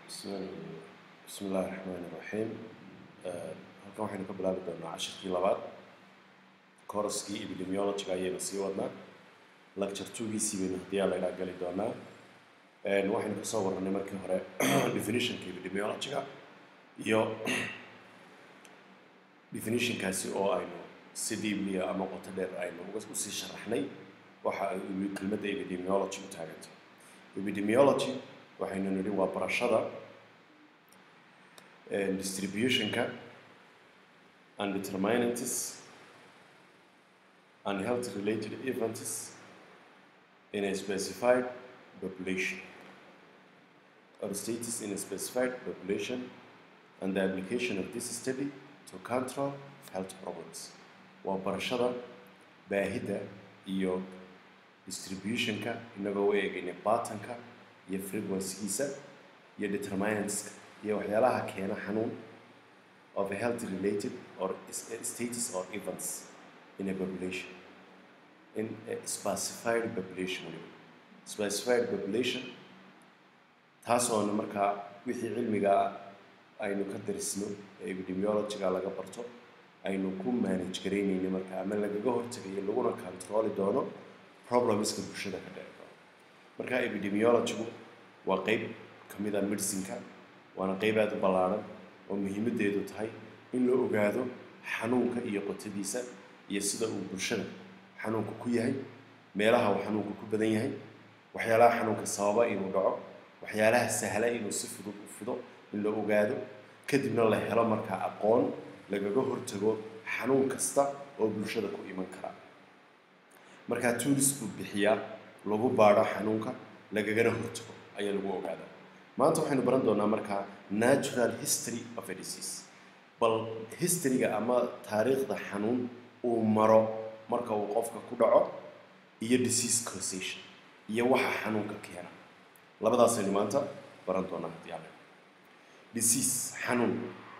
بسم الله الرحمن الرحيم. halkan waxaynu ka bilaabi doonaa cashirkii labaad kooraskii epidemiology ayaynu sii wadnaa lecture 2giisii baynu haddii aan la idhaa gali doonaa waxaynu ka soo warranay markii hore definitionka epidemiology-ga iyo definitionkaasi oo aynu si deeply ama qoto dheer aynu usii sharaxnay waxa ay kelmadda epidemiology u taagantay. Epidemiology waxaynu nidhi waa barashada distributionka and determinants and health related events in a specified population or status in a specified population and the application of this study to control health problems. Waa barashada baahida iyo distributionka inagoo u eegayna patternka iyo frequency-giisa iyo determinantska iyo waxyaalaha keena xanuun of a health related or status or events in a population, in a specified population. Specified population taasoo markaa wixii cilmiga aynu ka darisno epidemiology-ga laga barto aynu ku manage garaynayno markaa ama lagaga hortagayo laguna controli doono problemska bulshada ka dhaca. Markaa epidemiology-gu waa qayb ka mid ah medicine-ka, waana qayb aad u ballaaran oo muhiimadeedu tahay in la ogaado xanuunka iyo qotadiisa iyo sida uu bulshada xanuunku ku yahay, meelaha uu xanuunku ku badan yahay, waxyaalaha xanuunka sababa inuu dhaco, waxyaalaha sahla inuu si fudud u fido in la ogaado, kadibna la helo markaa aqoon lagaga hortago xanuun kasta oo bulshada ku iman kara. Markaa tools buu bixiyaa lagu baadho xanuunka lagagana hortago ayaa lagu ogaadaa. maanta waxaynu baran doonaa markaa natural history of a disease, bal history-ga ama taariikhda xanuun uu maro marka uu qofka ku dhaco iyo disease causation iyo waxa xanuunka keena. labadaasaynu maanta baran doonaa haddii aan disease xanuun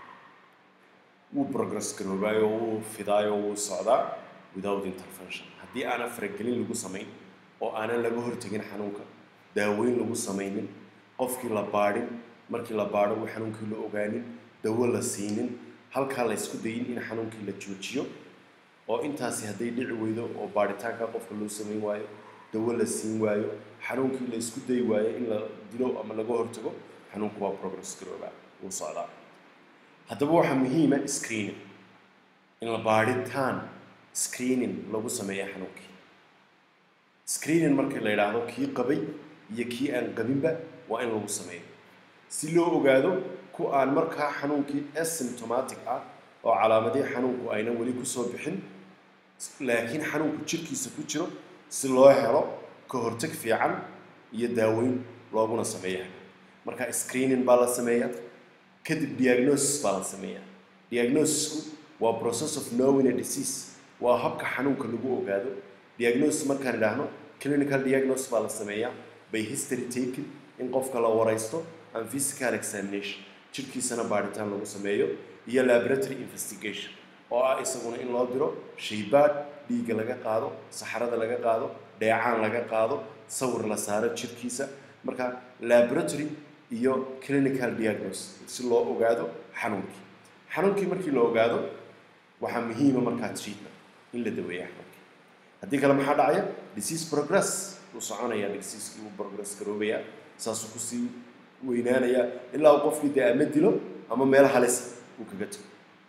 wuu progress garoobayo wuu fidaayo wuu socdaa without intervention haddii aanan faragelin lagu samayn oo aanan laga hortagin xanuunka, daaweyn lagu samaynin, qofkii la baadhin, markii la baadho uu xanuunkii la ogaanin, dawo la siinin, halkaa la isku dayin in xanuunkii la joojiyo, oo intaasi hadday dhici weydo oo baadhitaanka qofka loo samayn waayo, dawo la siin waayo, xanuunkii la isku dayi waayo in la dilo ama laga hortago, xanuunku waa progress garoobaa wuu socdaa. haddaba waxaa muhiima screening, in la baadhitaan screening lagu sameeya xanuunkii. screening markii la yidhaahdo kii qabay iyo kii aan qabinba waa in lagu sameeyo si loo ogaado ku aan markaa xanuunkii asymptomatic ah oo calaamadii xanuunku aynan weli ku soo bixin laakiin xanuunku jirkiisa ku jiro si loo helo ka hortag fiican iyo daaweyn looguna sameeya. markaa screening baa la sameeyaa, kadib diagnosis baa la sameeyaa. diagnosisku waa process of knowing a disease, waa habka xanuunka lagu ogaado. diagnosis markaan idhaahno clinical diagnosis baa la sameeyaa by history taking, in qofka la waraysto, and physical examination, jirkiisana baadhitaan lagu sameeyo, iyo laboratory investigation oo ah isaguna in loo diro shaybaadh, dhiigga laga qaado, saxarada laga qaado, dheecaan laga qaado, sawir la saaro jirkiisa. marka laboratory iyo clinical diagnosis si loo ogaado xanuunkii markii la ogaado waxaa muhiima markaa treatment in la daweeyo xanuunkii. haddii kale maxaa dhacaya? disease progress uu soconaya, disease-kii uu progress garoobayaa, saasuu kusii weynaanayaa ilaa uu qofkii dee ama dilo ama meel halis uu kaga tago.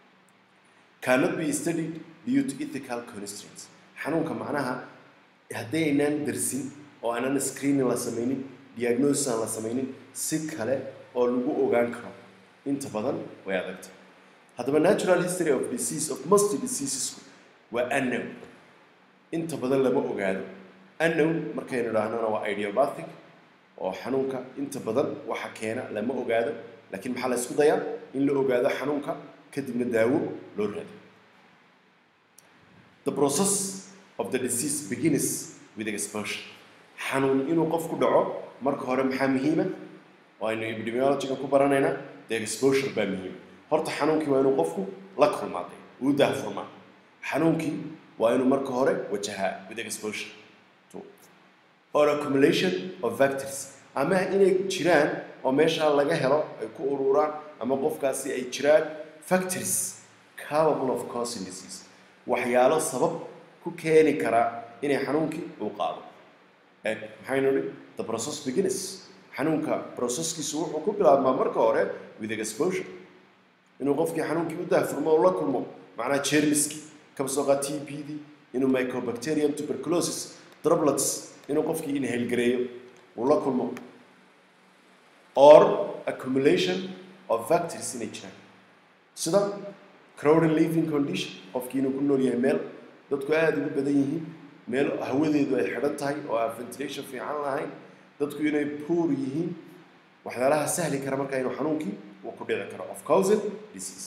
cannot be studied due to ethical constraints. xanuunka macnaha haddii aynaan darsin oo aanan screening la samaynin, diagnosis aan la samaynin, si kale oo lagu ogaan karo inta badan way adagtay. haddaba natural history of disease of most diseases waa unknown, inta badan lama ogaado. unknown markaynu idhaahnana waa idiopathic oo xanuunka inta badan waxa keena lama ogaado, laakiin maxaa la isku dayaa in la ogaado xanuunka kadibna daawo loo raadiyo. the process of the disease begins with exposure. xanuun inuu qofku dhaco marka hore maxaa muhiima oo aynu epidemiology-ga ku baranaynaa? the exposure baa muhiima. horta xanuunkii waa inuu qofku la kulmaaday, uu daahfurmaa. xanuunkii waa inuu marka hore wajahaa with exposure or accumulation of factors, ama inay jiraan oo meesha laga helo ay ku ururaan ama qofkaasi ay jiraan factors capable of causing disease waxyaalo sabab ku keeni kara inay xanuunkii uu qaado maxaynu nidhi the process begins xanuunka processkiisu wuxuu ku bilaabmaa marka hore with exposure inuu qofkii xanuunkii u daahfurmo oo la kulmo macnaa jeermiski kabsooqa TBD inuu mycobacterium tuberculosis droplets inuu qofkii inhale gareeyo uu la kulmo or accumulation of factors in a jiraan sida crowded living condition qofkii inuu ku nool yahay meel dadku aad ugu badan yihiin meel hawadeedu ay xidhan tahay oo aan ventilation fiican lahayn dadku inay poor yihiin waxyaalaha sahli kara marka inuu xanuunkii uu ku dhici karo of causing disease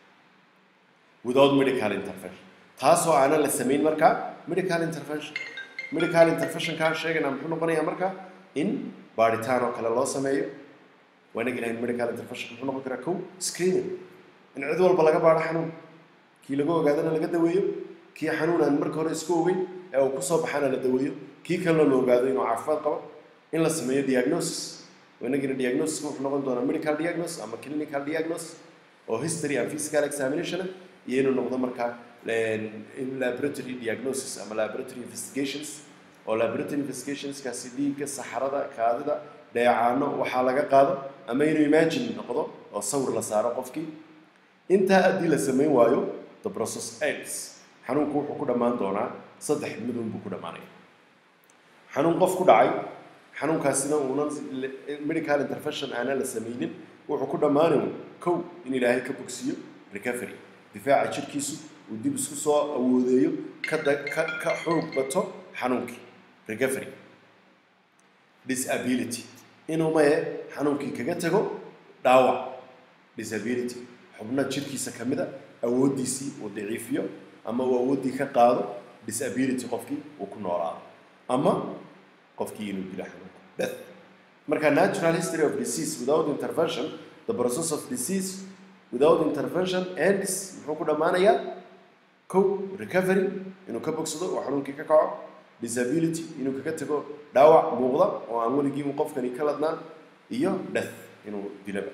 without medical intervention taasoo aanan la samayn marka medical intervention kaan sheegana muxuu noqonayaa marka in baaritaan oo kale loo sameeyo waana ilahay medical intervention muxuu noqon karaa kow screening in cid walba laga baaro xanuun kii lagu ogaadana laga daweeyo kii xanuun aan marka hore isku ogeyn ee uu ku soo baxana la daweeyo kii kalena la ogaado inuu caafimaad qabo in la sameeyo diagnosis wanagina diagnosis wuxuu noqon doonaa medical diagnosis ama clinical diagnosis oo history and physical examination iyo inuu noqdo marka laboratory diagnosis ama laboratory investigations oo laboratory investigations kaasi dhiigga saxarada kaadida dheecaano waxaa laga qaado ama inuu imagine noqdo oo sawir la saaro qofkii intaa haddii la samayn waayo the process ends xanuunku wuxuu ku dhammaan doonaa saddex midun buu ku dhammaanaya xanuun qof ku dhacay xanuunkaasina uunan medical intervention aanan la samaynin wuxuu ku dhammaanayo kow in ilaahay ka bogsiyo recovery difaaca jirkiisu uu dib isku soo awoodeeyo ka xoog bato xanuunkii recovery disability inuu maye xanuunkii kaga tago dhaawac disability xubna jirkiisa ka mid a awooddiisii uu daciifiyo ama uu awooddii ka qaado disability qofkii uu ku noolaado ama qofkii inuu dilo xanuunka death marka natural history of disease without intervention the process of disease without intervention ends muxuu ku dhammaanayaa kow recovery inuu ka bogsado oo xanuunkii ka kaco disability inuu kaga tago dhaawac muuqda oo aan weligii uu qofkani ka ladnaan iyo death inuu dilaba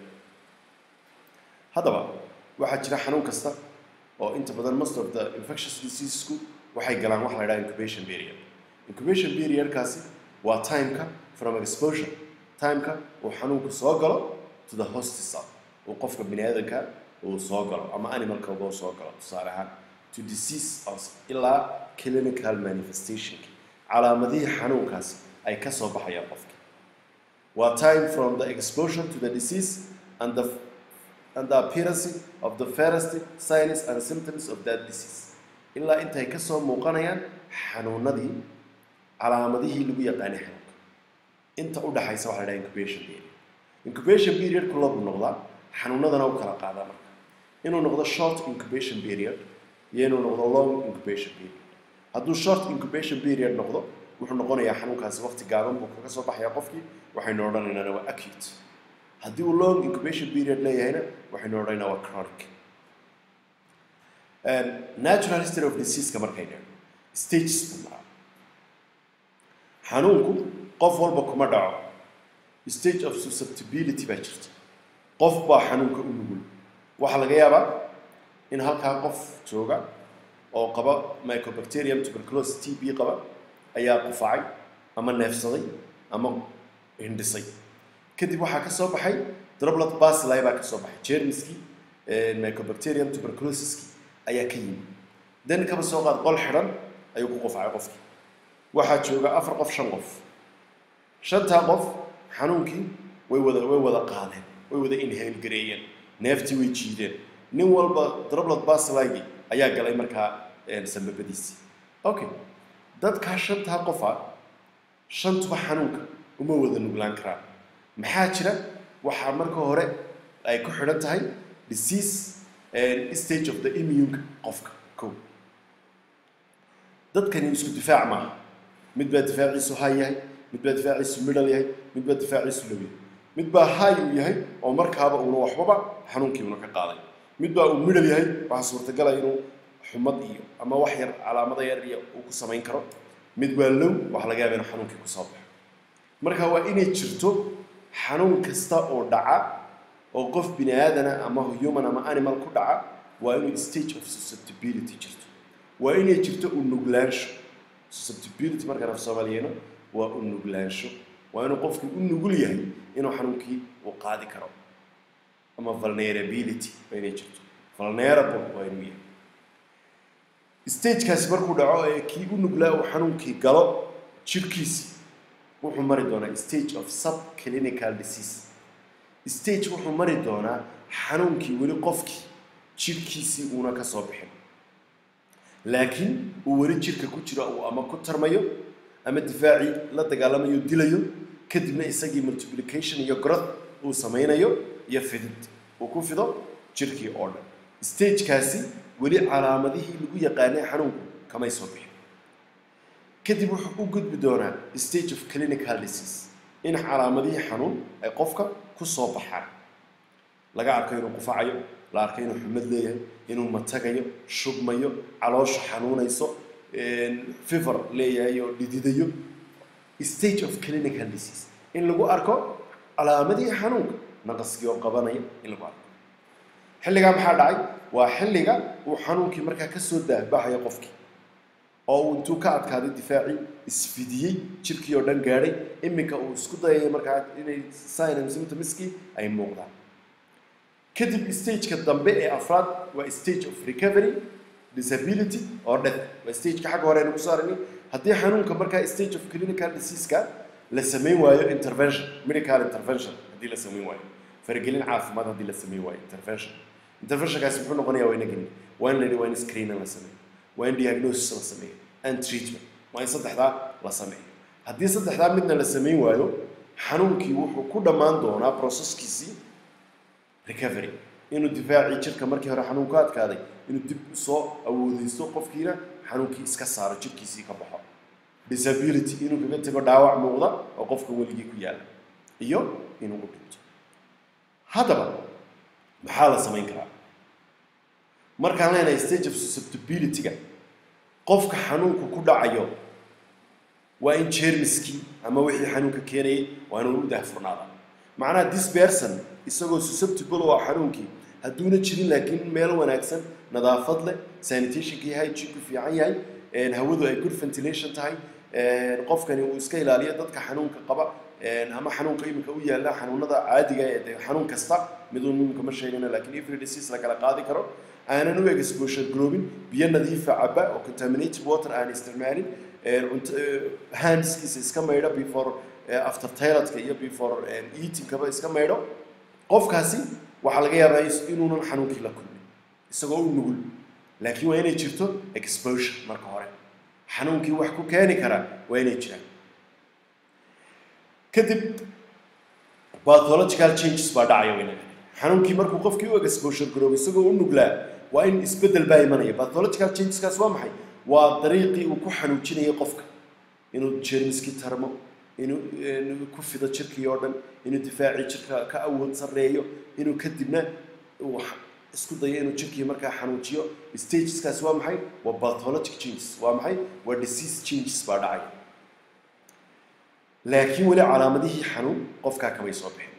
haddaba waxaa jira xanuun kasta oo inta badan most of the infectious diseasesku waxay galaan waxa la yidhaha incubation periodkaasi waa timeka from exposure timeka uu xanuunku soo galo to the host cell uu qofka bini aadanka uu soo galo ama animalka uu soo galo tusaale ahaan to disease ilaa clinical manifestation calaamadihii xanuunkaasi ay ka soo baxayaan qofka waa time from the exposure to the disease and the appearance of the first signs and symptoms of that disease ilaa intay ka soo muuqanayaan xanuunadii calaamadihii lagu yaqaanay xanuunka inta u dhaxaysa waxa la yidhaha incubation period ku labu noqdaa xanuunadana u kala qaadaa marka inuu noqdo short incubation period iyo inuu noqdo long incubation period hadduu short incubation period noqdo wuxuu noqonayaa xanuunkaasi waqti gaaban buu kaga soo baxayaa qofkii waxaynu odhanaynaa waa acute haddii uu long incubation period leeyahayna waxaynu odhanaynaa waa chronic natural history of disease-ka markaynu stages xanuunku qof walba kuma dhaco stage of susceptibility baa jirta qof baa xanuunka u nugul waxaa laga yaabaa in halkaa qof jooga oo qaba mycobacterium tuberculosis TB qaba ayaa qufacay ama neefsaday ama hindhisay kadib waxaa ka soo baxay droplet bacilli baa ka soo baxay jeermiskii mycobacterium tuberculosiski ayaa ka yimid dan kaba soo qaad qol xidhan ayuu ku qufacay qofkii waxaa jooga 4 qof 5 qof shantaa qof xanuunkii way wada qaadeen way wada inhale gareeyeen neeftii way jiideen nin walba droplet bacilli ayaa galay markaa sababadiisii okay dadka shantaa qofa shantuba xanuunka uma wada nuglaan karaan maxaa jira waxaa marka hore ay ku xidhan tahay disease stage of the immune qofka kow dadkani isku difaac maaha mid baa difaaciisu high yahay mid baa difaaciisu middle yahay mid baa difaaciisu low yahay mid baa high uu yahay oo markaaba uuna waxbaba xanuunkii una ka qaaday mid baa uu middle yahay waxaa suurtagalaya inuu xumad iyo ama wax yar calaamada yar iyo uu ku samayn karo mid waa low waxa laga yaabaa inuu xanuunkii ku soo baxo marka waa inay jirto xanuun kasta oo dhaca oo qof bini aadana ama human ama animal ku dhaca waa inuu stage of susceptibility jirto waa inay jirto u nuglaansho susceptibility markaan af Soomaaliyeeno waa u nuglaansho waa inuu qofku u nugul yahay inuu xanuunkii uu qaadi karo ama vulnerability waa inay jirto vulnerable waa inuu yahay stage kaas markuu dhaco ee kii u nuglaa uu xanuunkii galo jirkiisa wuxuu mari doonaa stage of subclinical disease stage wuxuu mari doonaa xanuunkii weli qofkii jirkiisii uuna ka soo bixin laakiin uu weli jirka ku jiro uu ama ku tarmayo ama difaacii la dagaalamayo dilayo kadibna isagii multiplication iyo growth uu samaynayo iyo fidid uu ku fido jirkii oo dhan stage kaasi weli calaamadihii lagu yaqaanay xanuunku kamay soo bixin kadib wuxuu u gudbi doonaa stage of clinical disease in calaamadihii xanuun ay qofka ku soo baxaan laga arko inuu qufacayo la arko inuu xumad leeyahay inuu matagayo shubmayo caloosha xanuunayso fever leeyahay oo dhididayo stage of clinical disease in lagu arko calaamadihii xanuunka naqaskii oo qabanaya in lagu arko xilliga maxaa dhacay waa xilliga uu xanuunkii markaa ka soo daahbaxayo qofkii oo uu intuu ka adkaaday difaacii isfidiyey jirkii oo dhan gaadhay iminka uu isku dayay markaa inay sign and symptomskii ay muuqdaan kadib stageka dambe ee afraad waa stage of recovery disability or death waa stageka xagga hore aynu kusoo aragnay haddii xanuunka markaa stage of clinical diseaseka la samayn waayo intervention medical intervention haddii la samayn waayo faragelin caafimaad haddii la samayn waayo interventionkaasi muxuu noqonayaa waa inagini waa in la yidhi waa in screening la sameeyo waa in diagnosis la sameeyo and treatment waa in saddexdaa la sameeyo haddii saddexdaa midna la samayn waayo xanuunkii wuxuu ku dhammaan doonaa processkiisii recovery inuu difaacii jirka markii hore xanuun ka adkaaday inuu dib u soo awoodaysto qofkiina xanuunkii iska saaro jirkiisii ka baxo disability inuu kaga tago dhaawac muuqda oo qofka weligii ku yaala iyo inuu u dhinto haddaba maxaa la samayn karaa markaan leenahay stage of susceptibility-ga qofka xanuunku ku dhacayo waa in jeermiskii ama wixii xanuunka keenayay waa inuu u daahfurnaada macnaha this person isagoo susceptible oo xanuunkii hadduuna jirin laakiin meel wanaagsan nadaafad leh sanitationkii hygiene-ku fiican yahay hawadu ay good ventilation tahay qofkani uu iska ilaaliyo dadka xanuunka qaba ama xanuunka iminka u yaala xanuunada caadiga ee xanuun kasta miduu iminka ma sheegana laakiin every disease la kala qaadi karo aanan u exposure groobin biyo nadiifa caba oo contaminated water aan isticmaalin handskiisa iska maydho before after toiletka iyo before eatingkaba iska maydho qofkaasi waxaa laga yaabaa inuunan xanuunkii la kulmin isagoo u nugul laakiin waa inay jirto exposure marka hore xanuunkii wax ku keeni kara waa inay jiraan kadib pathological changes baa dhacaya weynaga xanuunkii markuu qofkii u exposure garoobo isagoo u nuglaa waa in isbeddel baa imanaya pathological changeskaas waa maxay waa dariiqii uu ku xanuujinayay qofka inuu jeermiskii tarmo inuu ku fido jirkii oo dhan inuu difaacii jirka ka awood sarreeyo inuu kadibna uu isku dayo inuu jirkii markaa xanuujiyo stageskaas waa maxay waa pathologic changes waa maxay waa disease changes baa dhacaya laakiin weli calaamadihii xanuun qofkaa kamay soo bixin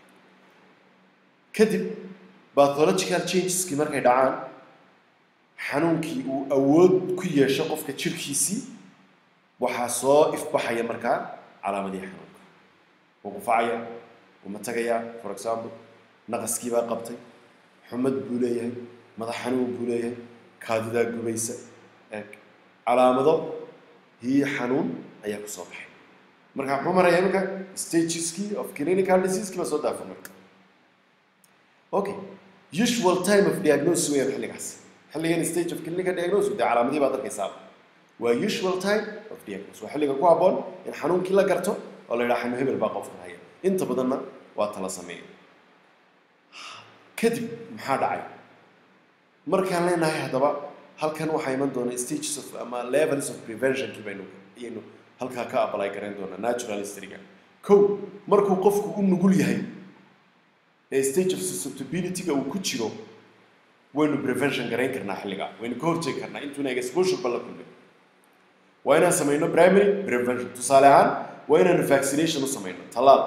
kadib pathological changeski markay dhacaan xanuunkii uu awood ku yeesho qofka jirkiisii waxaa soo ifbaxaya markaa calaamadihii xanuunka wuu qufacaya wuu matagaya for example naqaskii baa qabtay xumad buu leeyahay madax xanuun buu leeyahay kaadidaa gubaysa calaamado hii xanuun ayaa ku soo baxay marka muxuu maraya iminka stageskii of clinical diseasekii baa soo daafur marka okay usual time of diagnosis weeyaan xilligan stage of clinical diagnosis dee calaamadihii baad arkaysaa waa usual time of diagnosis waa xilliga ku habboon in xanuunkii la garto oo la yidhaha xanuun hebel baa qofka haya inta badanna waa tala sameeya kadib maxaa dhacay markaan leenahay haddaba halkan waxaa iman doona stages of ama levels of preventionkii baynu halkaa ka apply garayn doonaa natural historyga kow markuu qofku u nugul yahay ee stage of susceptibility-ga uu ku jiro waynu prevention garayn karnaa xilliga waynu ka horjeegi karnaa intuuna exposure balla kulmin waa inaan samayno primary prevention tusaale ahaan waa inaanu vaccination u samayno tallaal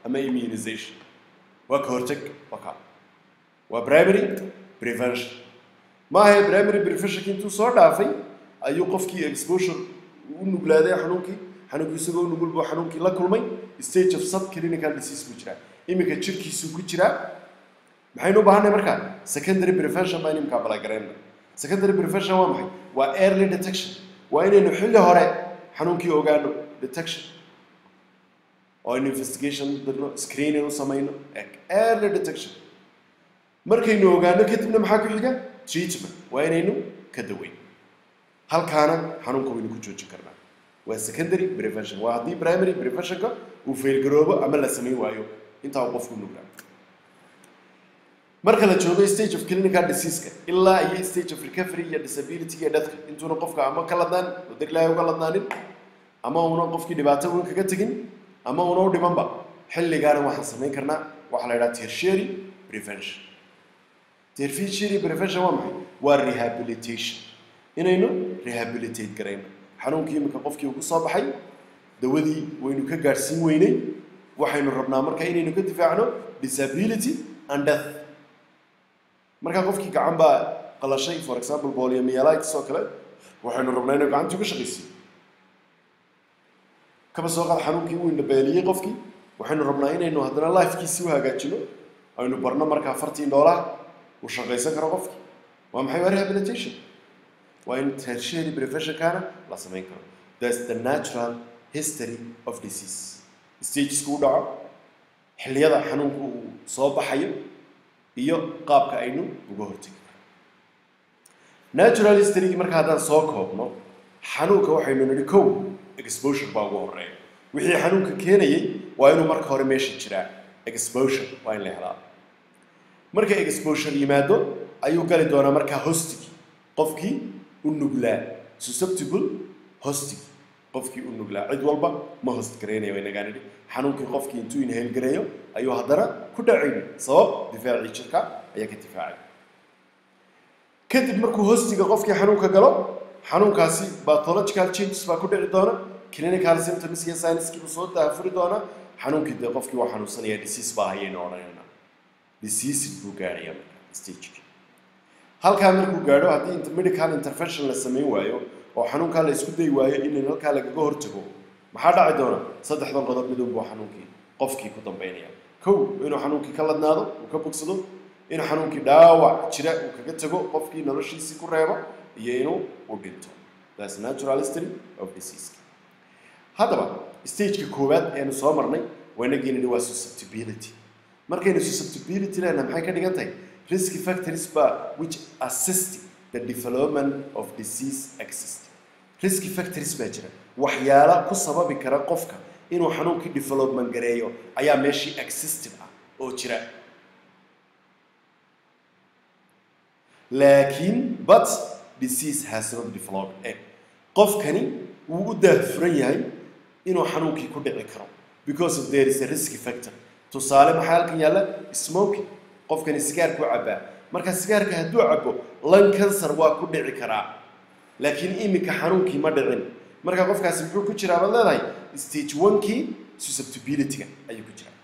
ama immunization waa ka hortag waa primary prevention maaha primary prevention intuu soo dhaafay ayuu qofkii exposure u nuglaaday xanuunkii isagoo u nugul buu xanuunkii la kulmay stage of subclinical disease buu jiraa imika jirkiisu ku jiraa maxaynu u baahanay markaa secondary prevention baa imika balagareena secondary prevention waa maxay waa early detection waa inaynu xilli hore xanuunkii ogaano detection or investigation dirno screening u samayno early detection markaynu ogaano kadibna maxaa ku xiga treatment waa inaynu ka daweyno halkaana xanuunka waynu ku joojin karnaa waa secondary prevention waa haddii primary preventionka uu fail garoobo ama la samayn waayo intaa uu qofku nuglaa marka la joogo stage of clinical disease ilaa iyo stage of recovery iyo disability iyo death intuuna qofka ama ka ladaan wadilaahay uga ladaanin ama uuna qofkii dhibaato weyn kaga tagin ama uuna u dhimanba xilligaana waxaan samayn karnaa waxa la yidhaha tertiary prevention tertiary prevention waa maxay waa rehabilitation inaynu rehabilitate garayno xanuunkii imika qofkii ugu soo baxay dawadii waynu ka gaadhsiin weynay waxaynu rabnaa marka inaynu ka difaacno disability and death marka qofkii gacan baa qalashay for example poliomyelitis oo kale waxaynu rabnaa inuu gacantu ka shaqaysiiyo kaba soo qaad xanuunkii uu indhabeeliyey qofkii waxaynu rabnaa inaynu haddana lifekiisii u hagaajino aynu barno markaa $40 uu shaqaysan karo qofkii waa maxay waa rehabilitation waa in tertiary prevention-kaana la samayn karo that's the natural history of disease stagesku u dhaco xilliyada xanuunku uu soo baxayo iyo qaabka aynu uga hortagi natural history marka haddaan soo koobno xanuunka waxaynu nidhi kow exposure baa ugu horeeya wixii xanuunka keenayay waa inuu marka hore meesha jiraa exposure waa in la helaa marka exposure yimaado ayuu gali doonaa markaa hostig qofkii u nuglaa susceptible hostig qofkii u nuglaa cid walba ma host gareynayo inagaa nidhi xanuunkii qofkii intuu inhale gareeyo ayuu haddana ku dhacayni sabab difaacii jirka ayaa ka difaacay kadib markuu hostiga qofkii xanuunka galo xanuunkaasi pathological changes baa ku dhici doona clinical symptoms iyo signs-kii buu soo daafuri doona xanuunkii dee qofkii waa xanuunsanaya disease baa hayaynu odhanayna disease buu gaadhaya marka stageki halkaa markuu gaadho haddii medical intervention la samayn waayo oo xanuunkaa la isku dayi waayo in halkaa lagaga hortago maxaa dhaci doona saddexdan qodob midun buu xanuunkii qofkii ku dambeynaya kow inuu xanuunkii ka ladnaado uu ka bogsado in xanuunkii dhaawac jira uu kaga tago qofkii noloshiisii ku reebo iyo inuu u dhinto that's natural history of disease haddaba stageka koowaad eenu soo marnay waanageynini waa susceptibility markaynu susceptibility lehna maxay ka dhigan tahay risk factors which assist the development of disease exist risk factors baa jira waxyaala ku sababi kara qofka inuu xanuunkii development gareeyo ayaa meeshii existed ah oo jira laakiin but disease has not developed qofkani wuu u daahfuran yahay inuu xanuunkii ku dhici karo because of there is a risk factor tusaale maxaa halkan yaalla smoking qofkani sigaarku cabaa marka sigaarka hadduu cabo lung cancer waa ku dhici karaa laakiin imika xanuunkii ma dhicin marka qofkaasi muxuu ku jiraa baad leedahay stage 1kii susceptibility-ga ayuu ku jiraa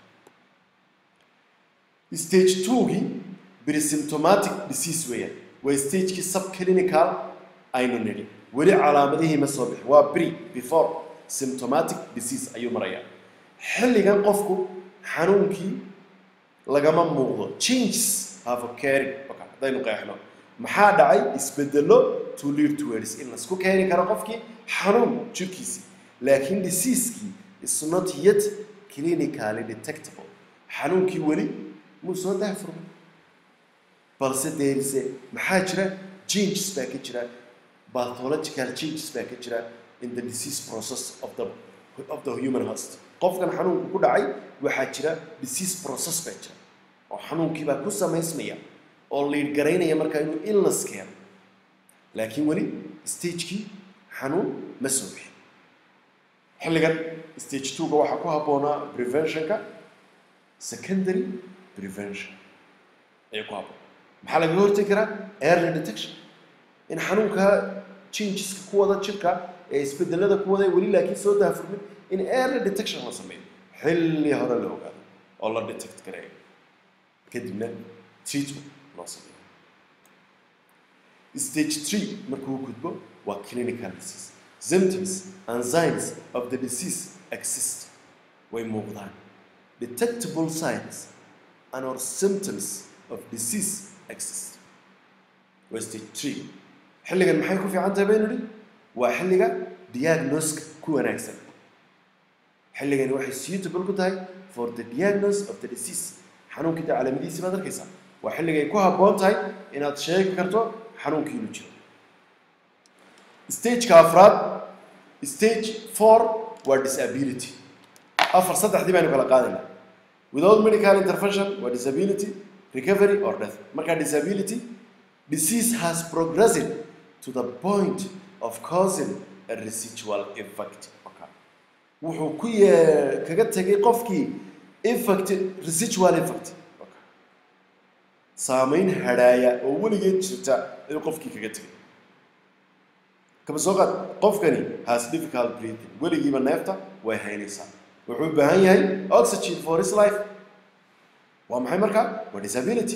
stage 2kii presymptomatic disease weeyaan waa stagekii subclinical aynu nidhi weli calaamadihii ma soo bixin waa before symptomatic disease ayuu marayaa xilligan qofku xanuunkii lagama muuqdo changes have occurred haddaynu qeexno maxaa dhacay isbedelo to lead towards in laisku keeni karo qofkii xanuun jirkiisii laakiin diseasekii is not yet clinically detectable xanuunkii weli muu soo daahfurmay balse deerise maxaa jira changes baa ka jira pathological changes baa ka jira in the disease process of the human host qofkan xanuunku ku dhacay waxaa jira disease process baa jira oo xanuunkii baa ku samaysmaya oo liid garaynaya markaa inuu illness keeno laakiin weli stagekii xanuun ma soo bixin xilligan stage 2ga waxaa ku habboonaa preventionka secondary prevention ayaa ku habboon maxaa lagaga hortagi karaa early detection in xanuunka changeska ku wada jirka ee isbedelada ku wada weli laakiin soo daafurmin in early detection la sameeyo xilli hore la ogaado oo la detect gareeyo kadibna treatment loo sameeyo. Stage 3 markuu gudbo waa clinical disease. Symptoms and signs of the disease exist. Way muuqdaan. Detectable signs and or symptoms of disease exist. Waa stage 3. xilligan maxay ku fiican tahay baynu nidhi waa xilliga diagnosis ku wanaagsan. xilligan waxay suitable ku tahay for the diagnosis of the disease. xanuunkii calaamadihiisa baad arkaysaa. waa xilliga ay ku habboon tahay inaad sheegi karto xanuunkii inuu jiro. Stage-ka afraad, stage 4 waa disability. saddexdii baynu kala qaadaynaa. Without medical intervention waa disability, recovery or death. Marka disability, disease has progressed to the point of causing a residual effect. wuxuu ku kaga tagay qofkii effect, residual effect. saameyn hadhaaya oo weligeed jirta inuu qofkii kaga tagay. kama soo qaad qofkani has difficult breathing, weligiiba neefta way haynaysaa, wuxuu u baahan yahay oxygen for his life. waa maxay markaa? waa disability.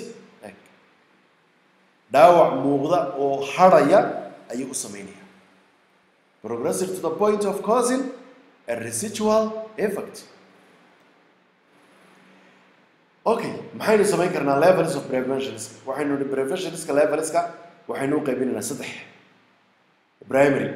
dhaawac muuqda oo hadhaya ayuu u sameynaya. Progressive to the point of causing a residual effect. Okay, maxaynu samayn karnaa levels of prevention? waxaynu nidhi preventionska levelska waxaynu u qaybinaynaa 3: primary,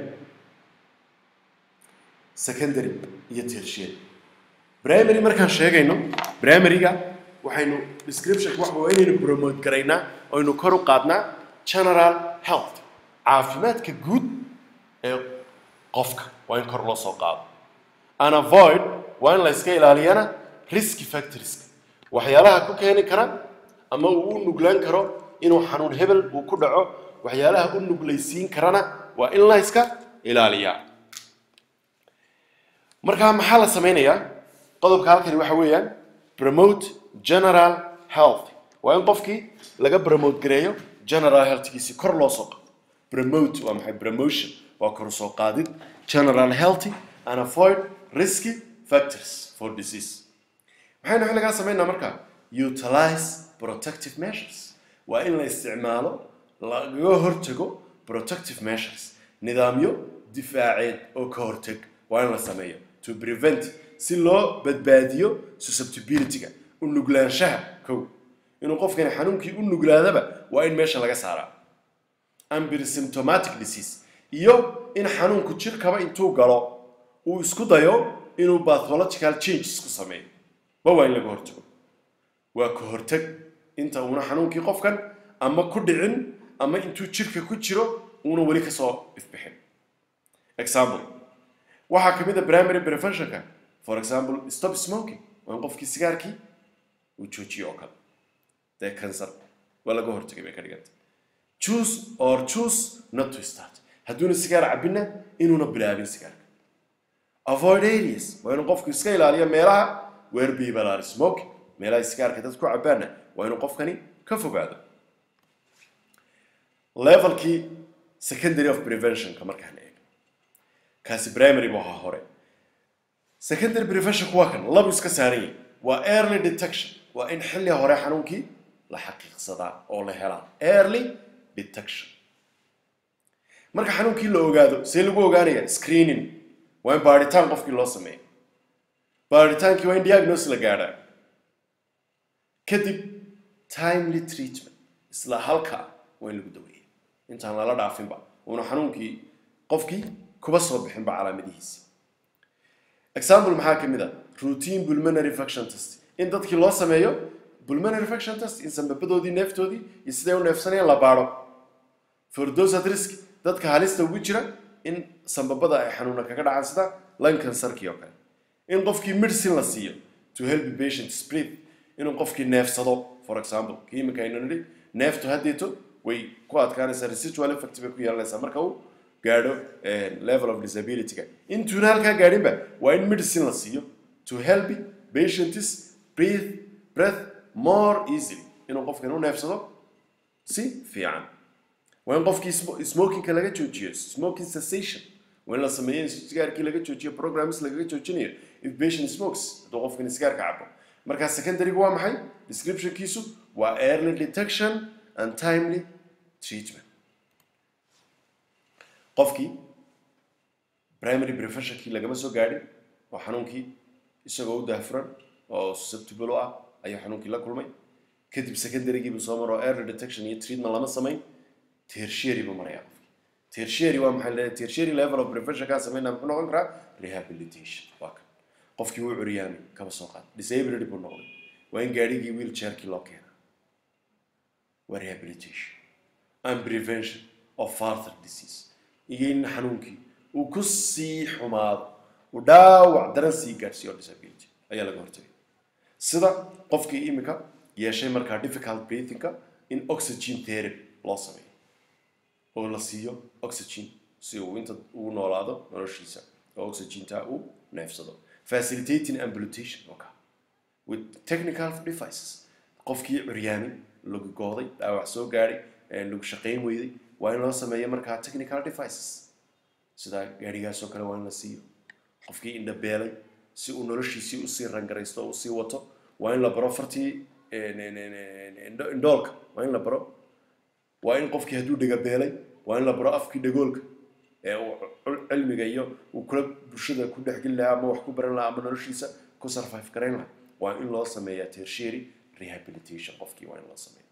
secondary iyo tertiary. Primary markaan sheegayno, primaryga waxaynu description wax waa inaynu promote garaynaa oo aynu kor u qaadnaa general health, caafimaadka guud ee qofka waa in kor loo soo qaado. And avoid waa in la iska ilaaliyana risk factors, waxyaalaha ku keeni kara ama uu u nuglaan karo inuu xanuun hebel uu ku dhaco. waxyaalaha u nuglaysiin karana waa in la iska ilaaliyaa. marka maxaa la sameynayaa? qodobka halkani waxa weeyaan promote general health. waa in qofkii laga promote gareeyo general healthkiisi kor loo soo qaado. promote waa maxay? promotion waa kor soo qaadid general health and avoid risky factors for disease. maxaynu xilligaa sameynaa marka? utilize protective measures. waa in la isticmaalo laga hortago protective measures, nidaamyo difaaceed oo ka hortag waa in la sameeyo to prevent, si loo badbaadiyo susceptibility-ga, u nuglaanshaha. kow, inuu qofkani xanuunkii u nuglaadaba waa in meesha laga saaraa. Unsymptomatic disease, iyo in xanuunku jirkaba intuu galo uu isku dayo inuu pathological changes ku sameeyo, waa in laga hortago. waa ka hortag inta uuna xanuunkii qofkan ama ku dhicin ama intuu jirka ku jiro uuna weli ka soo ifbixin. Example, waxaa ka mid ah primary preventionka. For example, stop smoking. waa in qofkii sigaarkii uu joojiyo oo kale. dee cancer waa laga hortagay bay ka dhiganta. choose not to start. hadduuna sigaar cabinna inuuna bilaabin sigaarka. Avoid areas. waa inuu qofku iska ilaaliyo meelaha where people are smoking. meelaha sigaarka dadku cabaana waa inuu qofkani ka fogaado. levelkii secondary of preventionka markaan eego, kaasi primary buu ahaa hore. secondary prevention waa kan laba iska saaran yahay. waa early detection. waa in xilli hore xanuunkii la xaqiiqsadaa oo la helaa. early detection. marka xanuunkii la ogaado, see lagu ogaanaya? screening. waa in baaritaan qofkii loo sameeyo. baaritaankii waa in diagnosis la gaadhaa. kadib timely treatment, isla halka waa in lagu daweeyo intaan lala dhaafinba uuna xanuunkii qofkii kuba soo bixinba calaamadihiisi. example maxaa ka mid ah? routine pulmonary function test. in dadkii loo sameeyo pulmonary function test, in sanbabadoodii, neeftoodii iyo siday u neefsanayaan la baaro. for those at risk, dadka halista ugu jira in sanbabada ay xanuuna kaga dhacaan sida lung cancerkii oo kale. in qofkii medicine la siiyo to help the patient breathe. inuu qofkii neefsado. for example, kiimika aynu nidhi neeftu haddeeto way ku adkaanaysaa, residual effect bay ku yeelanaysaa marka uu gaadho level of disability-ga. intuuna halkaa gaadhinba waa in medicine la siiyo to help patients breathe more easily. inuu qofkan u neefsado si fiican. waa in qofkii smokingka laga joojiyo, smoking cessation. waa in la sameeyo sigaarkii laga joojiyo, programs lagaga joojinayo if patient smokes, hadduu qofkan sigaarka cabo. marka secondary waa maxay description kiisu waa early detection and timely treatment qofkii primary prevention kii lagama soo gaadhin oo xanuunkii isagoo u daahfuran oo susceptible ah ayuu xanuunkii la kulmay kadib secondary buu soo maro early detection iyo treatment lama samayn tertiary buu marayaa tertiary waa maxay leeyahay tertiary level of prevention ka sameynaa muxuu noqon karaa rehabilitation waa qofkii uu curyaamay kaba soo qaad disabled buu noqday waa in gaadhigii wheelchairkii loo keenaa waa rehabilitation and prevention of further disease iyo in xanuunkii uu ku sii xumaado uu dhaawac daran sii gaadhsiiyo disability ayaa laga hortagay sida qofkii imika yeeshay markaa difficult breathingka in oxygen therapy loo sameeyo oo la siiyo oxygen si uu inta uu noolaado noloshiisa oo oxygen-ta uu neefsado facilitating ambulation okay with technical devices qofkii curyaami lagu gooday dhaawac soo gaaray lagu shaqeyn weyday waa in loo sameeyo markaa technical devices sida gaarigaas oo kale waa in la siiyo qofkii indha beelay si uu noloshiisii u sii rangaraysto oo u sii wato waa in la baro fartii indhoolka waa in la baro waa in qofkii hadduu dhega beelay waa in la baro afkii dhagoolka ee uu cilmiga iyo uu kula bulshada ku dhexgeli lahaa ama wax ku baran lahaa ama noloshiisa ku survive garayn lahaa waa in loo sameeyaa tertiary rehabilitation qofkii waa in loo sameeyaa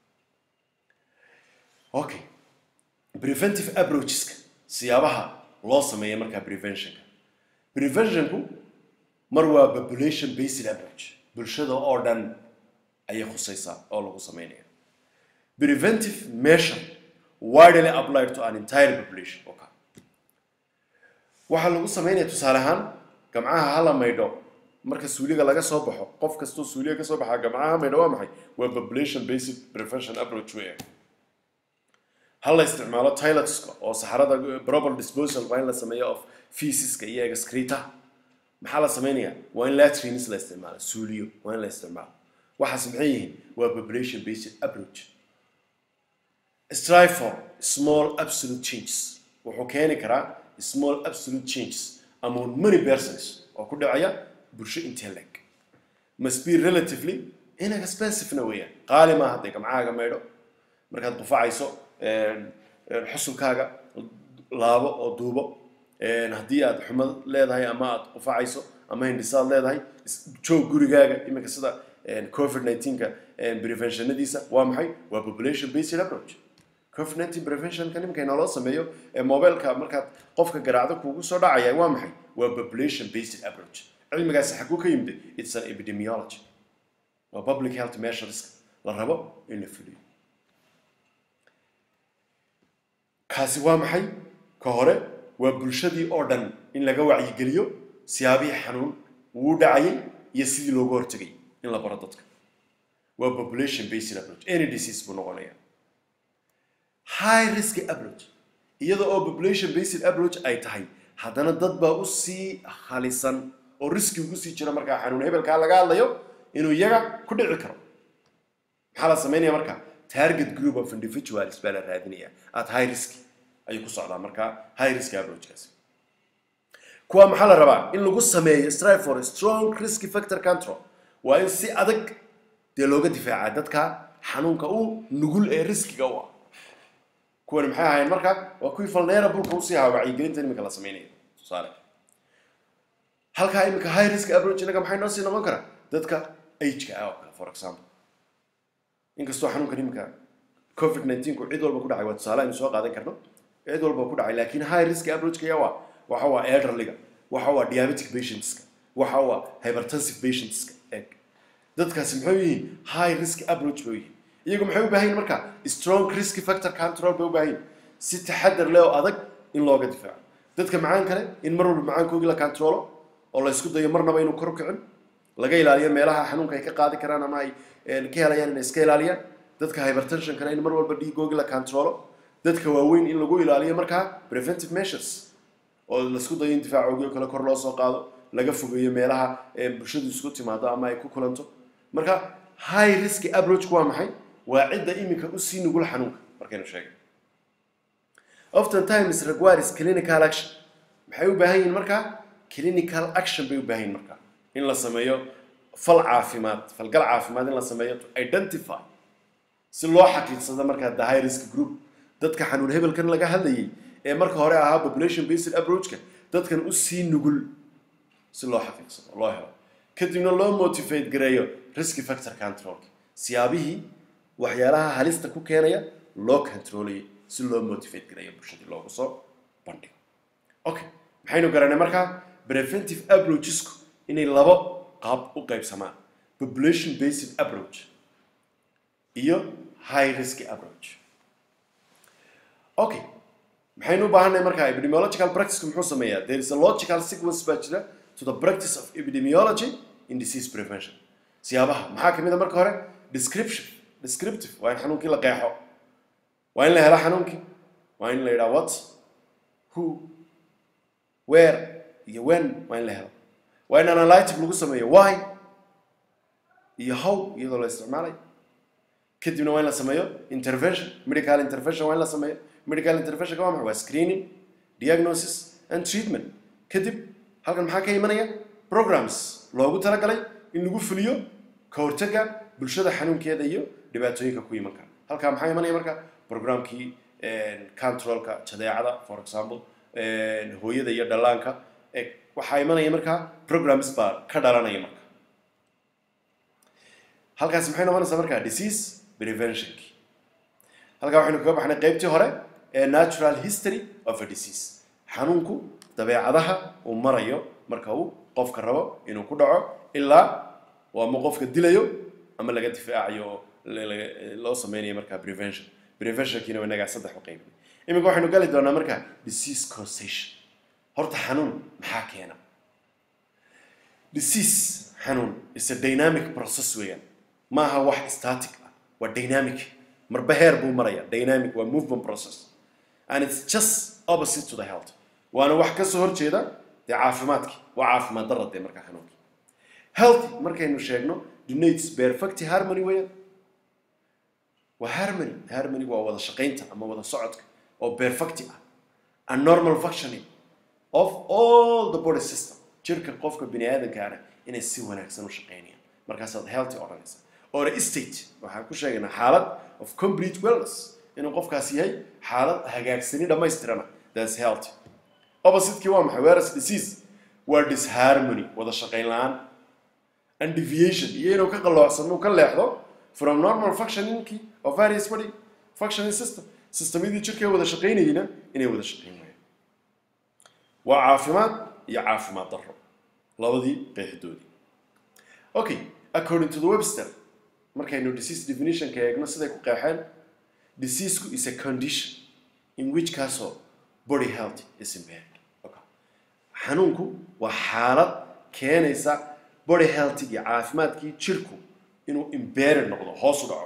okay preventive approaches siyaabaha loo sameeyo markaa preventionku mar waa population based approach bulshada oo dhan ayay khusaysaa oo lagu sameynaya preventive measure widely applied to an entire population okay waxa lagu sameeyaa tusaale ahaan gamcaha hala maydho marka suuliga laga soo baxo qof kasto suuliga ka soo baxa gamcaha maydho waa maxay waa population based prevention approach way hala isticmaalo toilets oo saxarada proper disposal waa in la sameeyo of feces iyo excreta maxaa la sameeyaa waa in latrines la isticmaalo suuliyo waa in la isticmaalo waxaas maxay yihiin waa population based approach strive for small absolute changes wuxuu keeni karaa small absolute changes among many persons oo ku dhacaya bulsho intellect must be relatively inexpensive na weeyaan qaali ma hadday gamcaaga maydho markaad qufacayso xusulkaaga laabo oo duubo haddii aad xumad leedahay ama aad qufacayso ama hindhisaad leedahay joog gurigaaga iminka sida covid-19ka preventionadiisa waa maxay waa population based approach COVID-19 prevention kan imika inoo loo sameeyo mobilka markaad qofka garaacdo kuugu soo dhacaya waa maxay waa population based approach cilmigaas xaqu ka yimid it's an epidemiology waa public health measures la rabo in la fuliyo kaasi waa maxay ka hore waa bulshadii oo dhan in laga wacyi geliyo siyaabii xanuun uu dhacay iyo sidii looga hortagay in la baro dadka waa population based approach any disease buu noqonayaa high risk approach iyada oo population based approach ay tahay haddana dad baa u sii halisan oo riski ugu sii jira markaa xanuun hebelkaa laga hadlayo inuu iyaga ku dhici karo maxaa la sameynaya markaa target group of individuals baa la raadinaya at high risk ayuu ku socdaa markaa high risk approachkaasi kuwa maxaa la rabaa in lagu sameeyo strive for a strong risk factor control waa in si adag dee looga difaaca dadka xanuunka u nugul ee riskiga u ah kuwan maxay ahayn markaa waa kuwii vulnerable ka usii ahaa wacyigelinta imika la sameynayo tusaale halkaa imika high risk approach inaga maxay noo sii noqon karaa dadka age-ka ah oo kale for example inkastoo xanuunkan imika covid-19 ku cid walba ku dhacay waa tusaale aynu soo qaadan karno cid walba ku dhacay laakiin high risk approach-ka yaa waxa waa elderly-ga waxa waa diabetic patients-ka waxa waa hypertensive patients-ka dadkaasi maxay yihiin high risk approach bay yihiin iyagu maxay u baahan yihiin marka strong risk factor control bay u baahan yihiin si taxadar leh oo adag in looga difaaco dadka macaan kale in mar walba macaankoogii la controlo oo la isku dayo marnaba inuu kor u kicin laga ilaaliyo meelaha xanuunka ay ka qaadi karaan ama ay ka helayaan inay iska ilaaliyaan dadka hypertension kale in mar walba dhiigoogii la controlo dadka waaweyn in lagu ilaaliyo markaa preventive measures oo la isku dayo in difaacoogii kale kor loo soo qaado laga fogeeyo meelaha bulshadu isku timaado ama ay ku kulanto marka high risk approach waa maxay waa cidda imika u sii nugul xanuunka markaynu sheegay oftentimes requires clinical action maxay u baahan yihiin markaa clinical action bay u baahan yihiin markaa in la sameeyo fal caafimaad falgal caafimaad in la sameeyo to identify si loo xaqiiqsado markaa the high risk group dadka xanuun hebelkan laga hadlayay ee marka hore ahaa population based approach-ka dadkan u sii nugul si loo xaqiiqsado loo helo kadibna loo motivate gareeyo risk factor control siyaabihii waxyaalaha halista ku keenaya loo controlay si loo motivate gareeyo bulshada loogu soo bandhigo okay maxaynu garanay markaa preventive approaches inay labo qaab u qaybsamaan population based approach iyo high risk approach okay maxaynu u baahanay markaa epidemiological practice muxuu sameeyaa there is a logical sequence bachelor to the practice of epidemiology in disease prevention siyaabaha maxaa kamid ah marka hore descriptive waa in xanuunkii la qeexo waa in la helo xanuunkii waa in la yidhaha what who where iyo when waa in la helo waa in analytic lagu sameeyo why iyo how iyadoo la isticmaalay kadibna waa in la sameeyo intervention medical intervention waa in la sameeyo medical intervention waa maxay waa screening diagnosis and treatment kadib halkan maxaa ka imanaya programs loogu talagalay in lagu fuliyo ka hortagga bulshada xanuunkeeda iyo dhibaatooyinka ku iman kara halka maxaa imanaya marka programkii controlka jadeecada for example hooyada iyo dhalaanka waxaa imanaya marka programs baa ka dhalanaya marka halkaas maxay noqonaysaa marka disease prevention halka waxaynu kaga baxnay qaybtii hore ee natural history of a disease xanuunku dabeecadaha uu marayo marka uu qofka rabo inuu ku dhaco ilaa waa ma qofka dilayo ama laga difaacayo loo sameeyo marka prevention kiina wanaga saddex u qaybin iminka waxaynu gali doonaa marka disease causation horta xanuun maxaa keena disease xanuun is a dynamic process weeyaan maaha wax static ah waa dynamic marba heer buu maraya dynamic waa movement process and it's just opposite to the health waana wax ka soo horjeeda de caafimaadki waa caafimaad darrada marka xanuunki health markaynu sheegno denotes perfect harmony weeyaan waa harmony waa wada shaqaynta ama wada socodka oo perfect ah a normal functioning of all the body system jirka qofka bini aadamka ah inay si wanaagsan u shaqeynayaan markaas aad healthy oranaysa or a state waxaan ku sheegaynaa xaalad of complete wellness inuu qofkaas yahay xaalad hagaagsani dhamaystiran that's healthy opposite waa maxay whereas disease waa disharmony wada shaqayn la'aan and deviation iyo inuu ka qalloocsan uu ka leexdo from normal functioning of various body functioning systemyadii jirka wada shaqaynayna inay wada shaqaynayaan waa caafimaad iyo caafimaad darro labadii qeexidoodii okay according to the Webster markaynu disease definition ka eegno siday ku qeexeen disease is a condition in which case body health is impaired okay xanuunku waa xaalad keenaysa body health iyo caafimaadkii jirku inuu impaired noqdo hoos u dhaco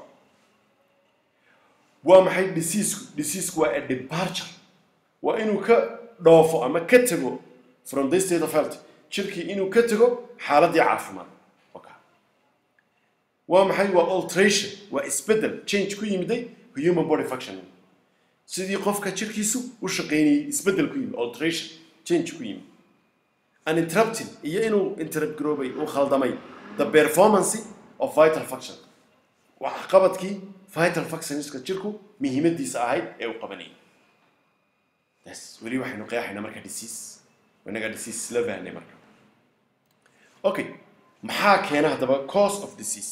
waa maxay disease waa a departure waa inuu ka dhoofo ama ka tago from this state of health jirkii inuu ka tago xaaladii caafimaad okay waa maxay waa alteration waa isbedel change ku yimiday human body functioning sidii qofka jirkiisu u shaqeynayay isbedel ku yimid alteration change ku yimid an interrupting iyo inuu interrupt garoobay uu khaldamay the performance of vital function wax qabadkii vital functionska jirku muhiimadiisa ahayd ee uu qabanayay yes wali waxaynu qeexaynaa marka disease wanaga disease la fahnay marka okay maxaa keena hadaba cause of disease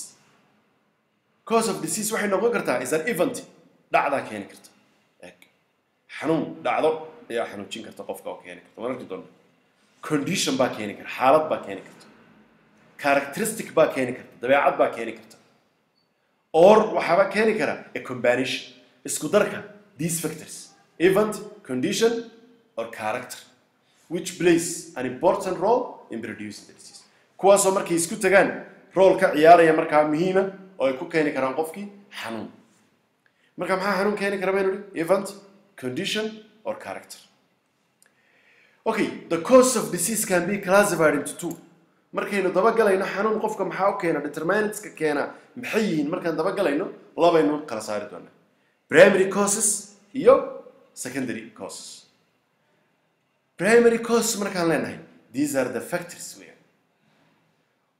waxay noqon kartaa is an event dhacda keeni karta xanuun dhacdo ayaa xanuujin karta qofka oo keeni karta markii doon condition baa keeni karta xaalad baa keeni karta characteristic baa keeni karta dabeecad baa keeni karta or waxaba keeni kara a combination isku darka these factors event condition or character which plays an important role in producing the disease kuwaas oo markay isku tagaan role ka ciyaaraya markaa muhiima oo ay ku keeni karaan qofkii xanuun marka maxaa xanuun keeni kara baynu event condition or character okay the cause of disease can be classified into two markaynu daba galayno xanuun qofka maxaa u keena determinants ka keena maxay yihiin markaan daba galayno labaynu kala saari doonaa primary causes iyo secondary causes primary causes markaan leenahay these are the factors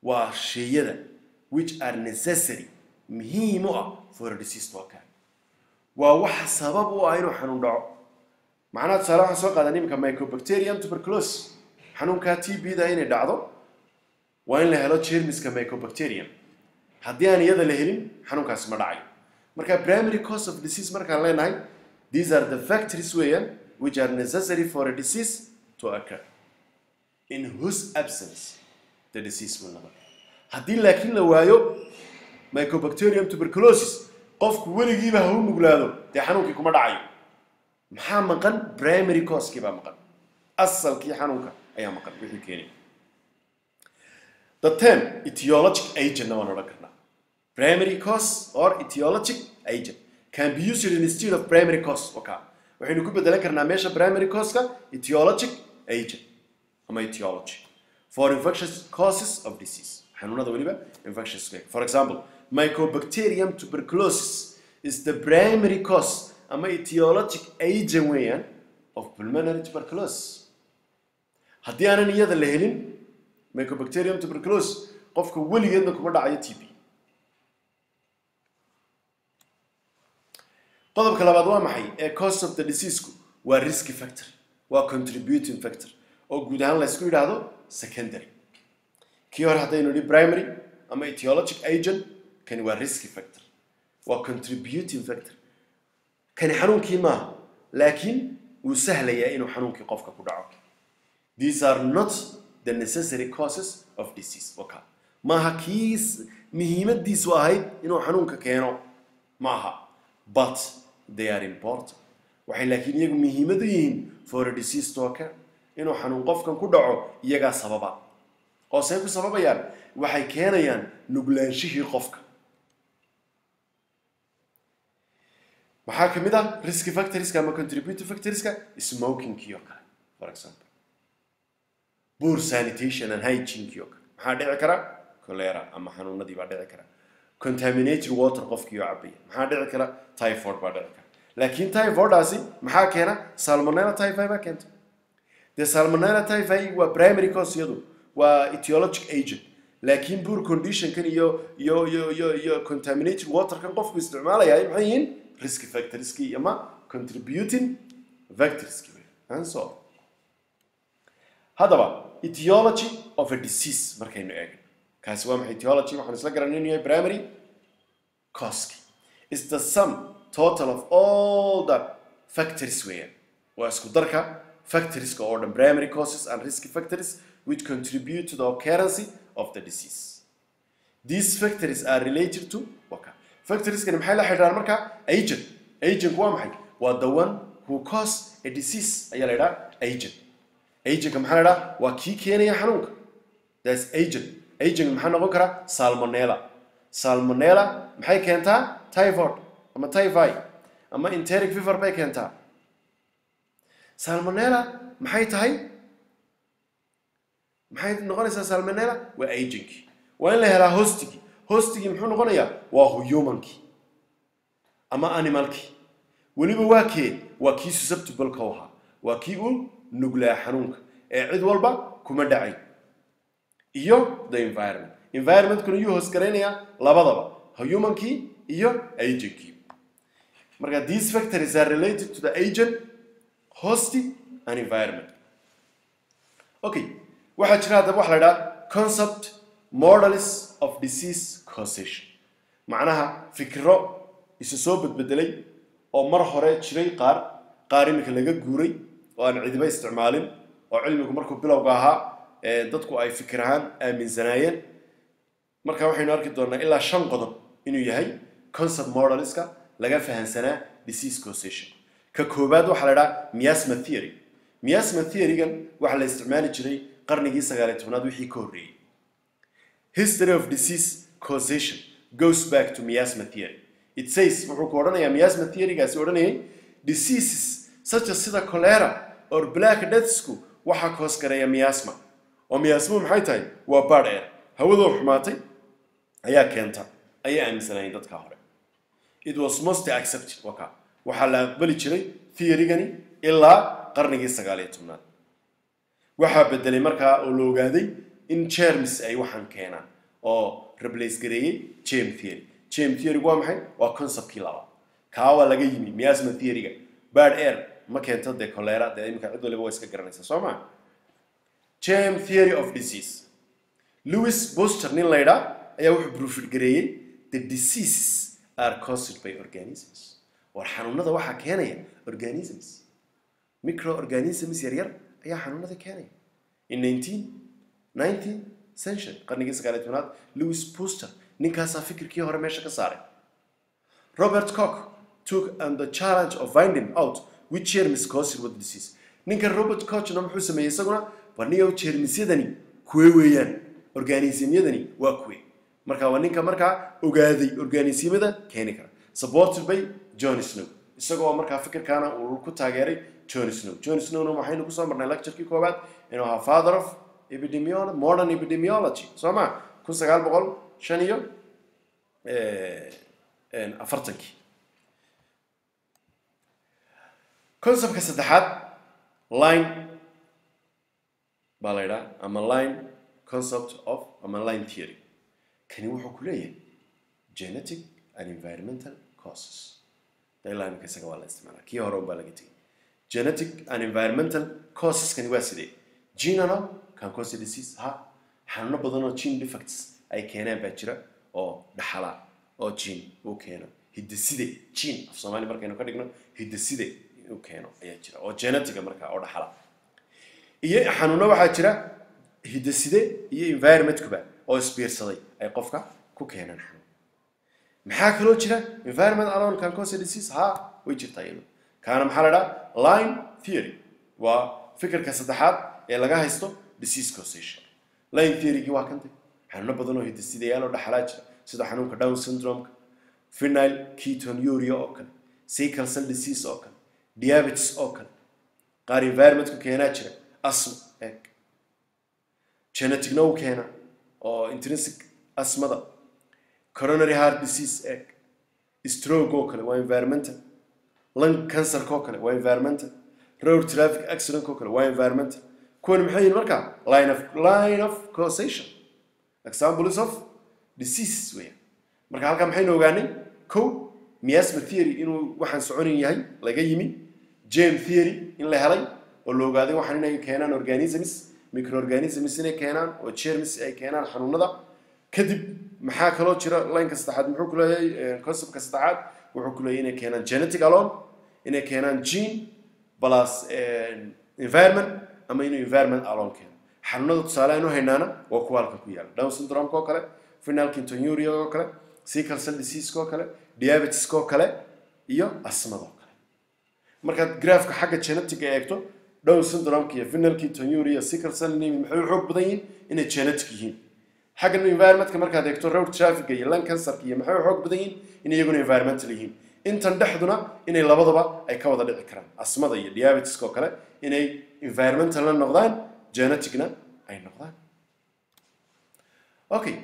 وشيئا which are necessary مهمة for a disease to occur وواحد سببه إنه حنون دعو معناه صراحة سوق هذا نيم كمايكوبكتيريوم tuberculosis حنون كاتي بيدا إنه دعوه وين لهلا تشيرمس كمايكوبكتيريوم هدي أنا يدا لهلين حنون كاس مدعي مركا primary cause of disease مركا ليناي these are the factors which are necessary for a disease to occur in whose absence the disease will never هدي لكن لو هايو mycobacterium tuberculosis قفك ولي جيبه هو نقوله ده حنوك كم دعيو محمد قن primary cause كيبا مقن أصل كي حنوك أيام مقن بيحكيني the term etiologic agent نوانا ركنا primary cause or etiologic agent can be used instead of primary cause وكا وحين نكون بدنا كرنا ماشى primary cause كا etiologic agent أما etiology for infectious causes of disease حنونا ذولي بقى infectious cause for example mycobacterium tuberculosis is the primary cause أما etiologic agent وين of pulmonary tuberculosis هدي أنا نيجي اللي هلين mycobacterium tuberculosis قفك ولي يدنا كم دعية TB قدم كلا بعض وامحي a cause of the disease و risk factor و contributing factor أو جودان لسكوي هذا secondary كيور هذا إنه دي primary أما etiologic agent كان هو risk factor و contributing factor كان حنون كيما لكن وسهل يا إنه حنون كي قفك كدعوك these are not the necessary causes of disease وكا ما هكيس مهمة دي سواهي إنه حنون كيانو معها but they are important وحين لكن يجوا مهمة دين for a disease to occur إنه حنون قفك كدعو يجا سببا أو سيكون سببا يعني وحي كان يعني نقلانشيه قفك محاكم ده risk factors كما contributing factors كا smoking كيوكا for example poor sanitation and hygiene كيوكا محا دعي كرا كوليرا أما حنون دي بعد دعي كرا contaminated water قفك يعبيه محا دعي كرا typhoid بعد دعي كرا لكن typhoid أسي محا كنا salmonella typhi ما كنت the salmonella typhi هو primary cause يدو و etiologic agent لكن poor condition كان يو contaminated water كان قفك استعماله يعني محيين risk factors كي أما contributing factors كي and so هذا بقى etiology of a disease مركين نأجل كاسوا مح etiology وحنسلك رنيني primary cause is the sum total of all the factors وين واسكو دركا factors or the primary causes and risk factors which contribute to the occurrence of the disease these factors are related to وكا factors كان محل حيدار مركا agent هو محل و the one who cause a disease أي لا agent كم حنا وكي كيني يحنوك that's agent محنا بكرة salmonella محي كنتا typhoid أما typhi أما enteric fever باي كنتا salmonella محي تهي محي نقولها salmonella و agent وين لها hosting محنا نقولها وهو human أما animal ولي بواكي وكي susceptible كوها وكي نقول حنونك عد والبا كم داعي إيو the environment كنا يو هسكرينيا لبضبا human key إيو agent key مركا these factors are related to the agent host and environment okay واحد شرح هذا واحد هذا concept models of disease causation معناها فكرة يسوب بدلي أو مرة شري قارن كلجا جوري وأنا عدبي استعمالهم وعلمكم مركب بلا وجاها ضدكم أي فكرهان من زناين مركب وحين نركض دورنا إلا شن قدم إنه يهي concept models كا لقى فهن سنة disease causation ككوباد وحلا miasma theory كان وحلا استعمال جري قرن جيسا قالت هنا دوحي كوري history of disease causation goes back to miasma theory it says وحكورنا يا miasma theory قاسي ورنا diseases such as cholera or black death waxa cause karaya miasma oo miasma maxay tahay waa bad air hawada xumaatay ayaa keenta ayaa aaminsanayeen dadka hore it was most accepted waxa la aqbali jiray theory-gani ilaa qarnigii 19aad waxa bedelay markaa oo la ogaaday in germs ay waxan keenaan oo replace gareeyay germ theory germ theory waa maxay waa conceptkii labaad kaa waa laga yimi miasma theory-ga bad air ma keento de cholera de imika cid waliba waa iska garanaysa soo ma germ theory of disease Louis Pasteur nin la yiraahdo ayaa wuxuu proof gareeyay the diseases are caused by organisms war xanuunada waxa keenaya organisms microorganisms yar ayaa xanuunada keenaya in 19th century qarnigii 19aad Louis Pasteur ninkaas fikirkii hore meesha ka saaray Robert Koch took on the challenge of finding out which germs caused what disease ninka Robert Koch wuxuu sameeyay isaguna waniyo germsyadani kuwe weeyaan organismyadani waa kuwe marka waa ninka marka ogaaday organismyada keeni kara supported by John Snow isagoo marka fikirkaana uu ku taageeray John Snow waxaynu ku soo marnay lecture-kii koobaad inuu ahaa father of epidemiology modern epidemiology Soma 1945 concept-ka saddexaad line balayda ama line concept of line theory kani wuxuu ku leeyahay genetic and environmental causes line ka isaga waa la isticmaalaa kii hore baa laga tagay genetic and environmental causes kani waa sidee gene can cause disease xanuuno badan oo gene defects ay keenaan baa jira oo dhaxala oo gene uu keeno hidde-side gene af Soomaali markaynu ka dhigno hidde-side uu keeno ayaa jira oo genetic marka oo dhaxala iyo xanuuno waxa jira hidde-side iyo environment-kuba oo isbiirsaday ay qofka ku keenaan xanuun maxaa kaloo jira environment alone can cause disease way jirtaa iyada kaana maxaa la dhahaa line theory waa fikirka saddexaad ee laga haysto disease causation line theory-gi waa kanta xanuuno badan oo hidde-sideyaal oo dhaxalaa jira sida xanuunka Down syndrome phenylketonuria oo kale sickle cell disease oo kale diabetes oo kale qaar environment-ku keenaa jira asthma genetic no keena oo intrinsic asthmada coronary heart disease stroke oo kale waa environmental lung cancer oo kale waa environmental road traffic accident oo kale waa environmental kuwan maxay yihiin marka line of causation examples of disease way marka halka maxaynu ogaanay miasma theory inuu waxaan soconin yahay laga yimi germ theory in la helay oo loo ogaaday waxaan inay keenaan organisms microorganisms inay keenaan oo germs ay keenaan xanuunada kadib maxaa kaloo jira line-ka saddexaad muxuu ku leeyahay concept-ka saddexaad wuxuu ku leeyahay inay keenaan genetic alone inay keenaan gene plus environment ama inuu environment alone keeno xanuunada tusaale aynu haynaana waa kuwa halka ku yaala Down syndrome oo kale phenylketonuria oo kale sickle cell disease oo kale diabetes oo kale iyo asthmada oo kale marka graafka xagga genetic ay eegto Down syndrome iyo phenylketonuria sickle cell anemia maxay xoog badan yihiin inay genetic yihiin xagga environment-ka markaad eegto road traffic iyo lung cancer iyo maxay xoog badan yihiin inay iyaguna environmental yihiin intan dhexduna inay labadaba ay ka wada dhici karaan asthmada iyo diabetes oo kale inay environmental noqdaan geneticna ay noqdaan okay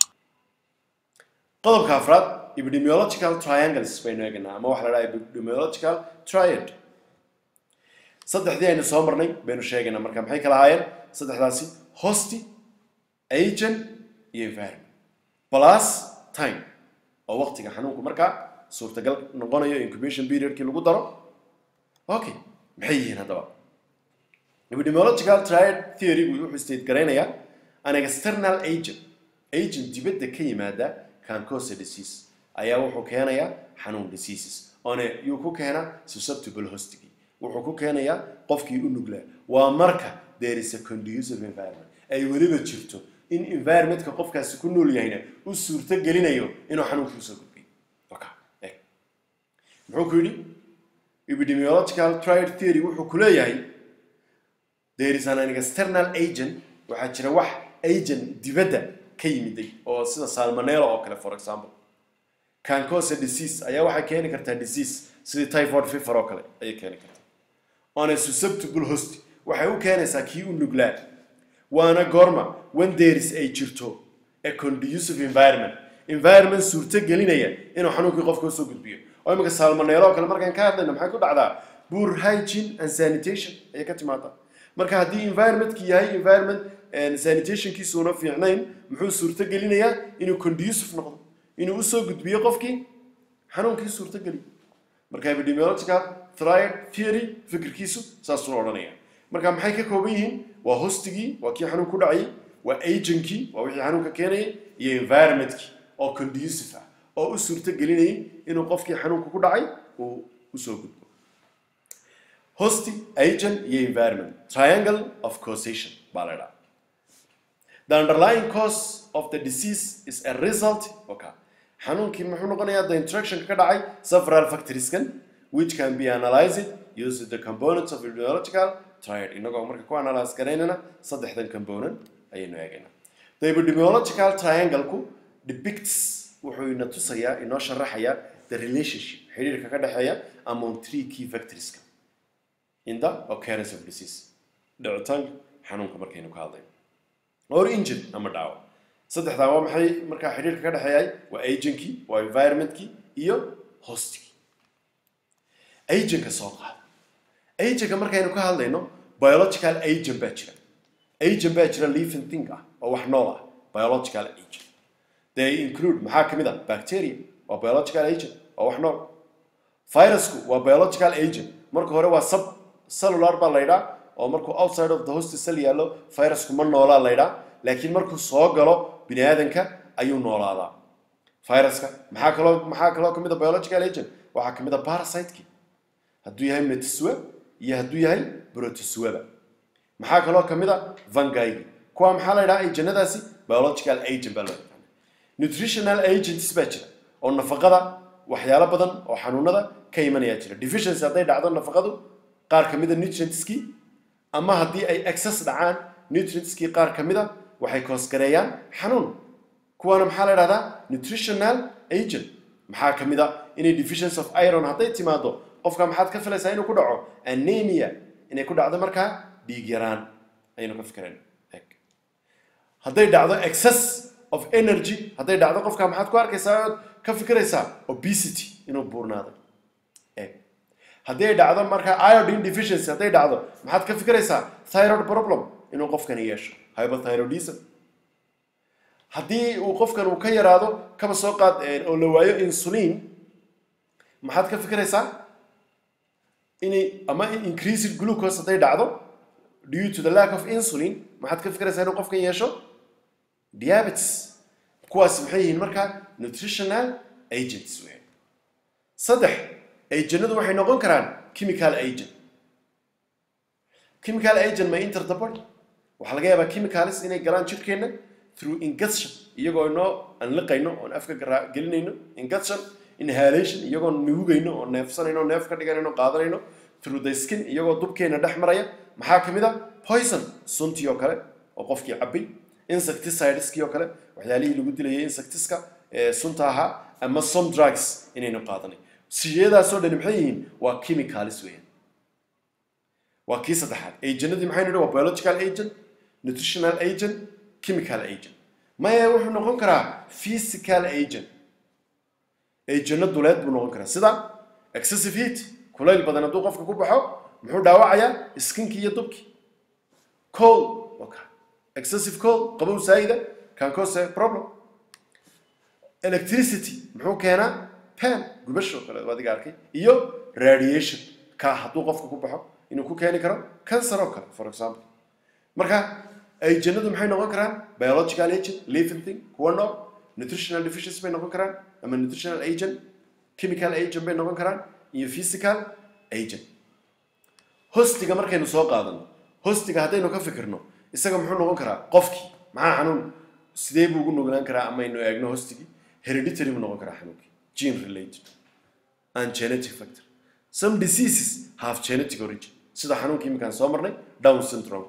qodobka afraad epidemiological triangles baynu eegnaa ama waxa la yiraahdo epidemiological triad saddexdii aynu soo marnay baynu sheegaynaa marka maxay kala ahaayeen saddexdaasi host agent iyo environment plus time oo waqtiga xanuunku marka suurtagal noqonayo incubation period-kii lagu daro okay maxay yihiin hadaba epidemiological triad theory wuxuu state gareynayaa an external agent dibadda ka yimaada can cause disease ayaa wuxuu keenayaa xanuun diseases oona yuu ku keenaa susceptible host-gi wuxuu ku keenayaa qofkii u nuglaa waa marka there is a conducive environment ay weliba jirto in environment-ka qofkaasi ku nool yahayna u suurto gelinayo inuu xanuunka u soo gudbiyo muxuu ku yidhi epidemiological triad theory wuxuu ku leeyahay there is an external agent waxaa jira wax agent dibadda ka yimiday oo sida salmonella oo kale for example can cause a disease ayaa waxay keeni kartaa disease sida typhoid fever oo kale ayay keeni kartaa on a susceptible host waxay u keenaysaa kii u nuglaa waana goorma when there is a jirto a conducive environment suurto gelinaya inuu xanuunkii qofka u soo gudbiyo oo imika salmonella oo kale markaan ka hadlayno maxay ku dhacdaa poor hygiene and sanitation ayay ka timaadaa marka haddii environment-ki yahay environment sanitationkiisu una fiicnayn muxuu suurto gelinayaa inuu conducive noqdo inuu u soo gudbiyo qofkii xanuunkii suurto geliyo marka epidemiological triad theory fikirkiisu saasuu odhanaya marka maxay ka kooban yihiin waa hostigii waa kii xanuun ku dhacay waa agentkii waa wixii xanuunka keenayay iyo environmentkii oo conducive ah oo u suurto gelinayay inuu qofkii xanuunka ku dhacay uu u soo gudbo host agent iyo environment triangle of causation baa la dhahaa the underlying cause of the disease is a result okay xanuunkii muxuu noqonayaa the interaction ka dhacay several factors kan which can be analyzed using the components of epidemiological triad inagoo marka ku analyze garaynana saddexdan component ayaynu eegaynaa the epidemiological triangle ku depicts wuxuu ina tusayaa inoo sharaxayaa the relationship xiriirka ka dhaxeeya among three key factors in the occurrence of disease dhicitaanka xanuunka markaynu ka hadlayno or injury ama dhaawac saddexdaa waa maxay markaa xiriirka ka dhaxeeyay waa agentkii waa environmentkii iyo hostkii agentka soo qaada agentka markaynu ka hadlayno biological agent baa jira living thing ah oo wax nool ah biological agent they include maxaa ka mid ah bacteria waa biological agent waa wax nool virusku waa biological agent marka hore waa subcellular baa la yidhaa oo markuu outside of the host cell yaallo virusku ma noolaa la yidhaa laakiin markuu soo galo bini aadanka ayuu noolaadaa viruska maxaa kaloo ka mid ah biological agent waxaa ka mid ah parasiteki hadduu yahay metazoa iyo hadduu yahay protozoaba maxaa kaloo ka mid ah fungi kuwa maxaa la yidhaha agentadaasi biological agent baa loo yaqaana nutritional agents baa jira oo nafaqada waxyaalo badan oo xanuunada ka imanaya jira deficiency hadday dhacdo nafaqadu qaar ka mid ah nutrientskii ama haddii ay excess dhacaan nutrientskii qaar ka mid ah waxay koosgareeyaan xanuun kuwaana maxaa la yidhahdaa nutritional agent maxaa ka mid ah inay deficiency of iron hadday timaado qofka maxaad ka filaysaa inuu ku dhaco anemia inay ku dhacdo markaa dhiig yaraan ayaynu ka fikireen hadday dhacdo excess of energy hadday dhacdo qofka maxaad ku arkaysaa ood ka fikiraysaa obesity inuu buurnaaday haddii ay dhacdo markaa iodine deficiency hadday dhacdo maxaad ka fikiraysaa thyroid problem inuu qofkani yeesho hypothyroidism haddii uu qofkan uu ka yaraado kaba soo qaad oo la waayo insulin maxaad ka fikiraysaa inay ama increased glucose hadday dhacdo due to the lack of insulin maxaad ka fikiraysaa inuu qofkan yeesho diabetes kuwaas maxay yihiin markaa nutritional agents wey saddex agentadu waxay noqon karaan chemical agent may enter the body waxaa laga yaabaa chemicals inay galaan jirkeenna through ingestion iyagoo inoo aan liqayno oon afka gelinayno ingestion inhalation iyagoo nuugayno oo neefsanayno neef ka dhiganayno qaadanayno through the skin iyagoo dubkeena dhex maraya maxaa ka mid ah poison suntii oo kale oo qofkii cabbay insecticideski oo kale waxyaalihii lagu dilayay insectiska sunta ahaa ama some drugs inaynu qaadanay siyadaasoo dhan maxay yihiin waa chemicals weeyaan waa kii saddexaad agentadii maxay nidhi waa biological agent nutritional agent chemical agent maya wuxuu noqon karaa physical agent agentna duleed buu noqon karaa sida excessive heat kulayl badan hadduu qofka ku baxo muxuu dhaawacayaa skinkii iyo dubkii cold okay excessive cold qabow saayida can cause a problem electricity muxuu keenaa pain gubasho kale adiga arkay iyo radiation ka hadduu qofka ku baxo inuu ku keeni karo cancer oo kale for example marka agentadu maxay noqon karaan biological agent living thing kuwa nool nutritional deficiency bay noqon karaan ama nutritional agent chemical agent bay noqon karaan iyo physical agent hostiga markaynu soo qaadano hostiga haddaynu ka fikirno isaga muxuu noqon karaa qofkii maxaa xanuun sidee buu ugu nuglaan karaa ama aynu eegno hostigii hereditary buu noqon karaa xanuunkii gene related and genetic factor some diseases have genetic origin sida xanuunkii iminkaan soo marnay down syndrome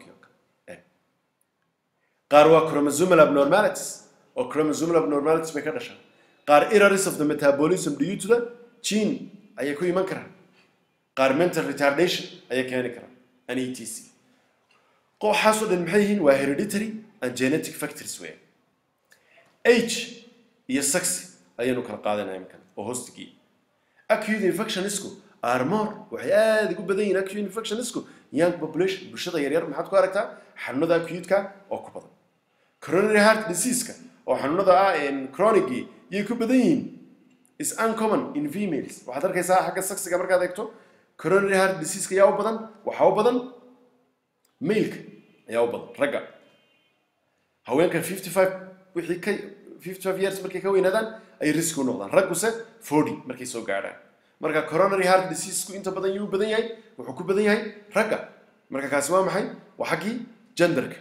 qaar waa chromosomal abnormalities oo chromosomal abnormalities bay ka dhashaan qaar errors of the metabolism due to the gene ayay ku iman karaan qaar mental retardation ayay keeni karaan and etc kooxaasoo dhan maxay yihiin waa hereditary and genetic factors weeyaan age iyo sex ayaynu kala qaadanaa iminkan oo hostigii acute infectionisku are more waxay aad ugu badan yihiin acute infectionisku young population bulshada yaryar maxaad ku aragtaa xanuunada acute-ka oo ku badan coronary heart disease-ka oo xanuunada chronic iyo ku badan yihiin is uncommon in females waxaad arkaysaa xagga sexiga markaad eegto coronary heart disease-ka yaa u badan waxa u badan male-ka ayaa u badan ragga haweenka 55 wixii ka 55 years markay ka weynaadaan ay risk u noqdaan ragguse 40 markay soo gaadhaan marka coronary heart disease-ku inta badan yuu badan yahay wuxuu ku badan yahay ragga marka kaasi waa maxay waa xaggii genderka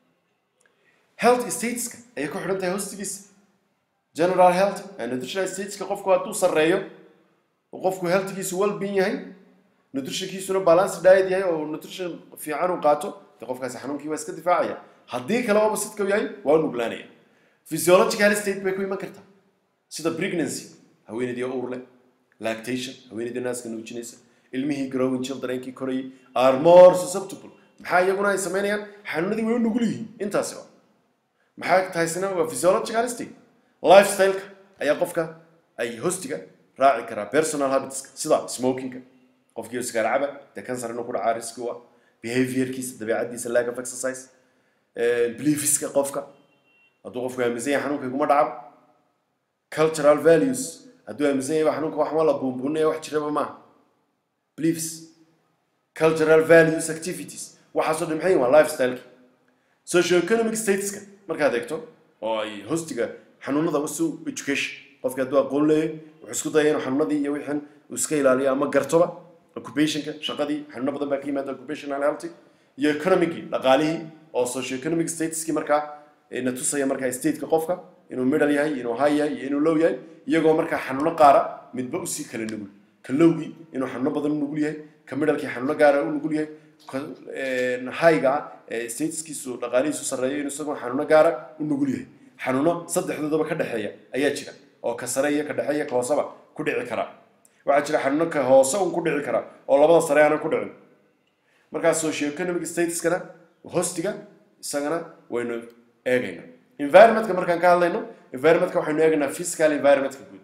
health stateska ayay ku xidhan tahay hostigiisa general health and nutritional stateska qofku hadduu sarreeyo oo qofku healthgiisu well-being yahay nutritionkiisuna balance diet yahay oo nutrition fiican uu qaato de qofkaasi xanuunkii waa iska difaacaya haddii kale oo basidka yahay waa nuglaanaya physiological state bay ku iman kartaa sida pregnancy haweeneydii uur leh lactation haweeneydii naaska nuujinaysa ilmihii growing childrenkii korayay are more susceptible maxaa iyaguna ay samaynayaan xanuunadii way u nugul yihiin intaasi waa maxaa tahaysina waa physiological state lifestyle-ka ayaa qofka ay hostiga raaci karaa personal habitska sida smokingka qofkii sigaar caba de cancer inuu ku dhacaa riski u ah behaviorkiisa dabeecadiisa lack of exercise beliefska qofka hadduu qofku aaminsan yahay xanuunka iguma dhacaba cultural values hadduu aaminsan yahay xanuunka wax ma la buunbuunaya wax jiraba maaha beliefs cultural values activities waxaasoo dhan maxay waa lifestyle-ki socio-economic stateska markaad eegto oo ay hostiga xanuunada usu education qofka hadduu aqoon leeyahay wuxuu isku dayay inuu xanuunadii iyo wixin uu iska ilaaliyo ama gartoba occupationka shaqadii xanuuno badan baa ka yimaada occupational health iyo economicii dhaqaalihii oo socio-economic stateski markaa na tusaya markaa stateka qofka inuu middle yahay inuu high yahay iyo inuu low yahay iyagoo markaa xanuuno qaara midba usii kala nugul ka lowgii inuu xanuuno badan u nugul yahay ka middlekii xanuuno gaara u nugul yahay high-ga stateskiisu dhaqaalihiisu sarreeyo inuu isagoo xanuuno gaara u nugul yahay xanuuno saddexdoodaba ka dhexeeya ayaa jira oo ka sare iyo ka dhexeeya ka hooseba ku dhici kara waxaa jira xanuuno ka hoose un ku dhici kara oo labada sare aanan ku dhicin markaa socio-economic stateskana hostiga isagana waynu eegaynaa environmentka markaan ka hadlayno environmentka waxaynu eegaynaa physical environmentka guud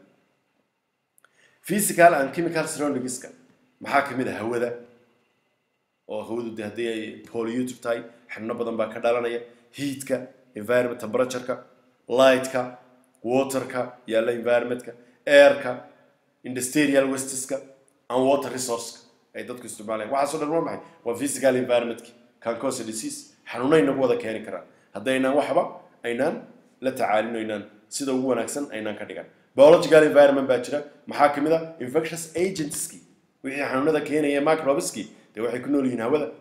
physical and chemical surroundingska maxaa kamid ah hawada oo hawadu de haddii ay polluted tahay xanuuno badan baa ka dhalanaya heatka environment temperatureka lightka waterka yaalla environmentka airka industrial wasteska and water resourceka ay dadku isticmaalayaan waxaasoo dhan waa maxay waa physical environmentka can cause disease xanuuno inagu wada keeni karaan haddaynaan waxba aynaan la tacaalin aynaan sida ugu wanaagsan aynaan ka dhigan biological environment baa jira maxaa ka mid ah infectious agentski wixii xanuunada keenaya microbeski dee waxay ku nool yihiin hawada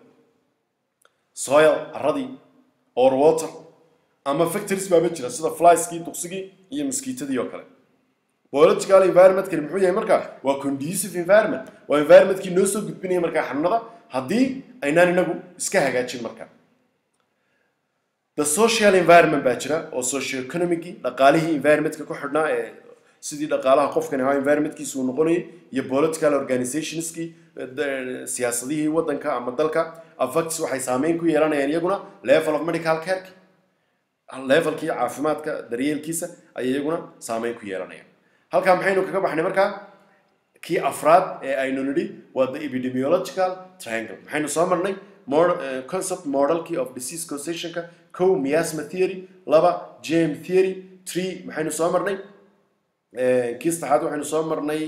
soil arradii or water ama factories baaba jira sida flyskii duqsigii iyo mosquitadii oo kale biological environmentkani muxuu yahay markaa waa conducive environment waa environmentkii noo soo gudbinaya markaa xanuunada haddii aynaan inagu iska hagaajin markaa the social environment baa jira oo socio-economic dhaqaalihii environmentka ku xidhnaa ee sidii dhaqaalaha qofkani ahaa environmentkiisu uu noqonayay iyo political organizationskii siyaasadihii waddanka ama dalka affects waxay saameyn ku yeelanayaan iyaguna level of medical care levelkii caafimaadka daryeelkiisa ayay iyaguna saameyn ku yeelanayaan halkaa maxaynu kaga baxnay markaa kii afraad ee aynu nidhi waa the epidemiological triangle maxaynu soo marnay concept modelkii of disease causationka kow miasma theory laba gm theory three maxaynu soo marnay kii saddexaad waxaynu soo marnay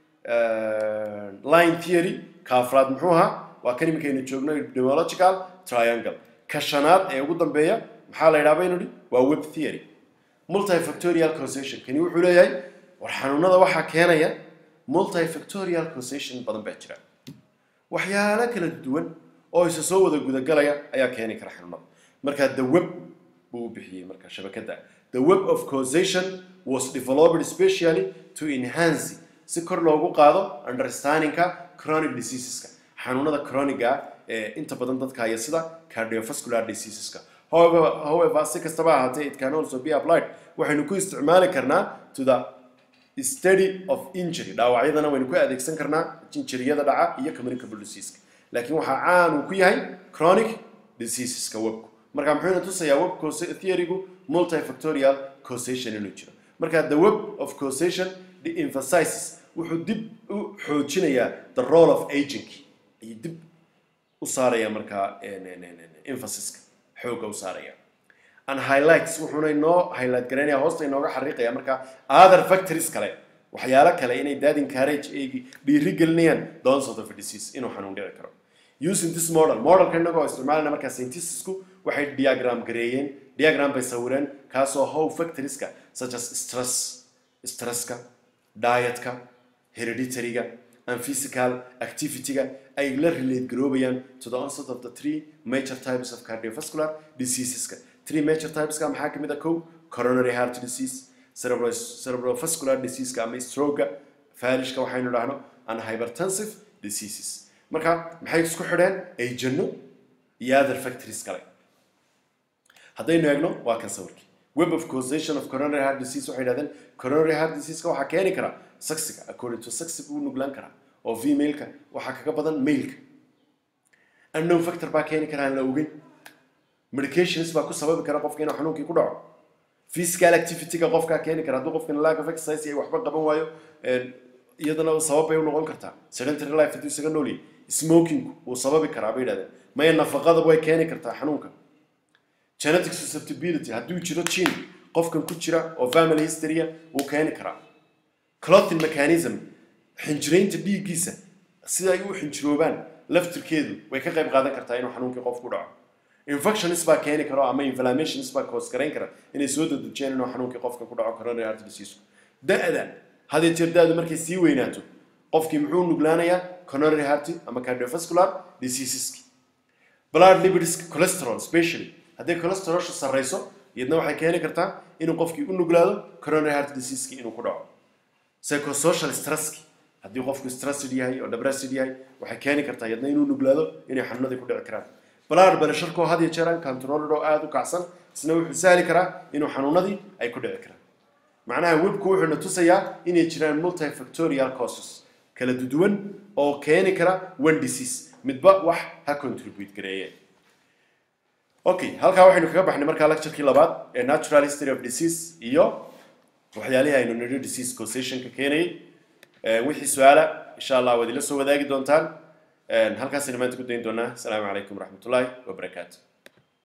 line theory ka afraad muxuu ahaa waa kan iminkaynu joogno epidemiological triangle ka shanaad ee ugu dambeeya maxaa la yidhaha baynu nidhi waa web theory multifactorial causation kani wuxuu leeyahay war xanuunada waxaa keenaya multifactorial causation badan baa jira waxyaalo kala duwan oo isa soo wada gudagalaya ayaa keeni kara xanuunada marka the web buu bixiyay marka shabakada the web of causation was developed especially to enhance si kor loogu qaado understandingka chronic diseaseska xanuunada chronic ee inta badan dadka haya sida cardiovascular diseaseska however si kastaba ahaatee it can also be applied waxaynu ku isticmaali karnaa to the study of injury dhaawacyadana waynu ku adeegsan karnaa injiriyada dhaca iyo communicable diseaseska laakiin waxaa caan uu ku yahay chronic diseaseska webku marka muxuu tusayaa web theory-gu multifactorial causation inuu jiro marka the web of causation the emphasizes wuxuu dib u xoojinayaa the role of aging iyo dib usaraya marka emphasis xooga usaraya and highlights wuxuuna inoo highlight garanaya hoosta inooga xariiqaya marka other factors kale waxyaalo kale inay dad encourage ay dhiiri gelinayaan the onset of a disease inuu xanuun dhici karo using this model kan inagoo isticmaalana marka scientists-ku waxay diagram bay sawireen kaasoo how factorieska such as stresska diet-ka hereditary-ga and physical activity-ga ay la relate garoobayaan to the onset of the 3 major types of cardiovascular diseases-ka 3 major types-ka maxaa ka mid ah coronary heart disease cerebrovascular disease-ka ama stroke-ga faalish-ka waxaynu dhahno and hypertensive diseases marka maxay isku xidheen ay janno iyo other factors kale haddaynu eegno waa kan sawirkii web of causation of coronary heart disease waxay yidhahdeen coronary heart disease-ka waxaa keeni kara saksiga according to saksiga uu nuglaan karaa oo female-ka waxaa kaga badan male-ka unknown factor baa keeni karaa aan la ogeyn medications baa ku sababi kara qofka inuu xanuunkii ku dhaco physical activity-ga qofkaa keeni kara hadduu qofkan lack of exercise iyo waxba qaban waayo iyadana sabab bay u noqon kartaa sedentary life hadduu isaga nool yahay smoking uu sababi karaa bay yidhahdeen maya nafaqada way keeni kartaa xanuunka genetic susceptibility hadduu jiro gene qofkan ku jira oo family history uu keeni karaa clotting mechanism xinjiraynta dhiiggiisa sida ay u xinjiroobaan laftirkeedu way ka qayb qaadan kartaa inuu xanuunkii qofku dhaco infections baa keeni karo ama inflammations baa cause garayn kara inay soo dadajiyaan inuu xanuunkii qofka ku dhaco coronary heart disease da'da hadii jeer da'du markay sii weynaato qofkii muxuu nuglaanayaa coronary heart ama cardiovascular diseases blood lipids cholesterol especially haddii cholesterol sarreyso iyadna waxay keeni kartaa inuu qofkii u nuglaado coronary heart disease inuu ku dhaco psychosocial stress haddii qofku stressed yahay oo depressed yahay waxay keeni kartaa iyadna inuu nuglaado inay xanuunada ku dhici karaan blood pressure-ku had iyo jeer aan control oo aad u kacsan isna wuxuu sahli karaa inuu xanuunadii ay ku dhici karaan macnaha webku wuxuu na tusayaa inay jiraan multifactorial causes kala duwan oo keeni kara one disease midba wax ha contribute gareeyay okay halka waxaynu kaga baxnay marka lecture-kii labaad ee natural history of disease iyo waxyaalaha aynu nidhi disease causation-ka keenay wixii su'aala insha Allah wadi la soo wadaagi doontaan halkaas aynu maanta ku dayn doonaa. Assalaamu calaykum waraxmatullaahi wabarakaatuh.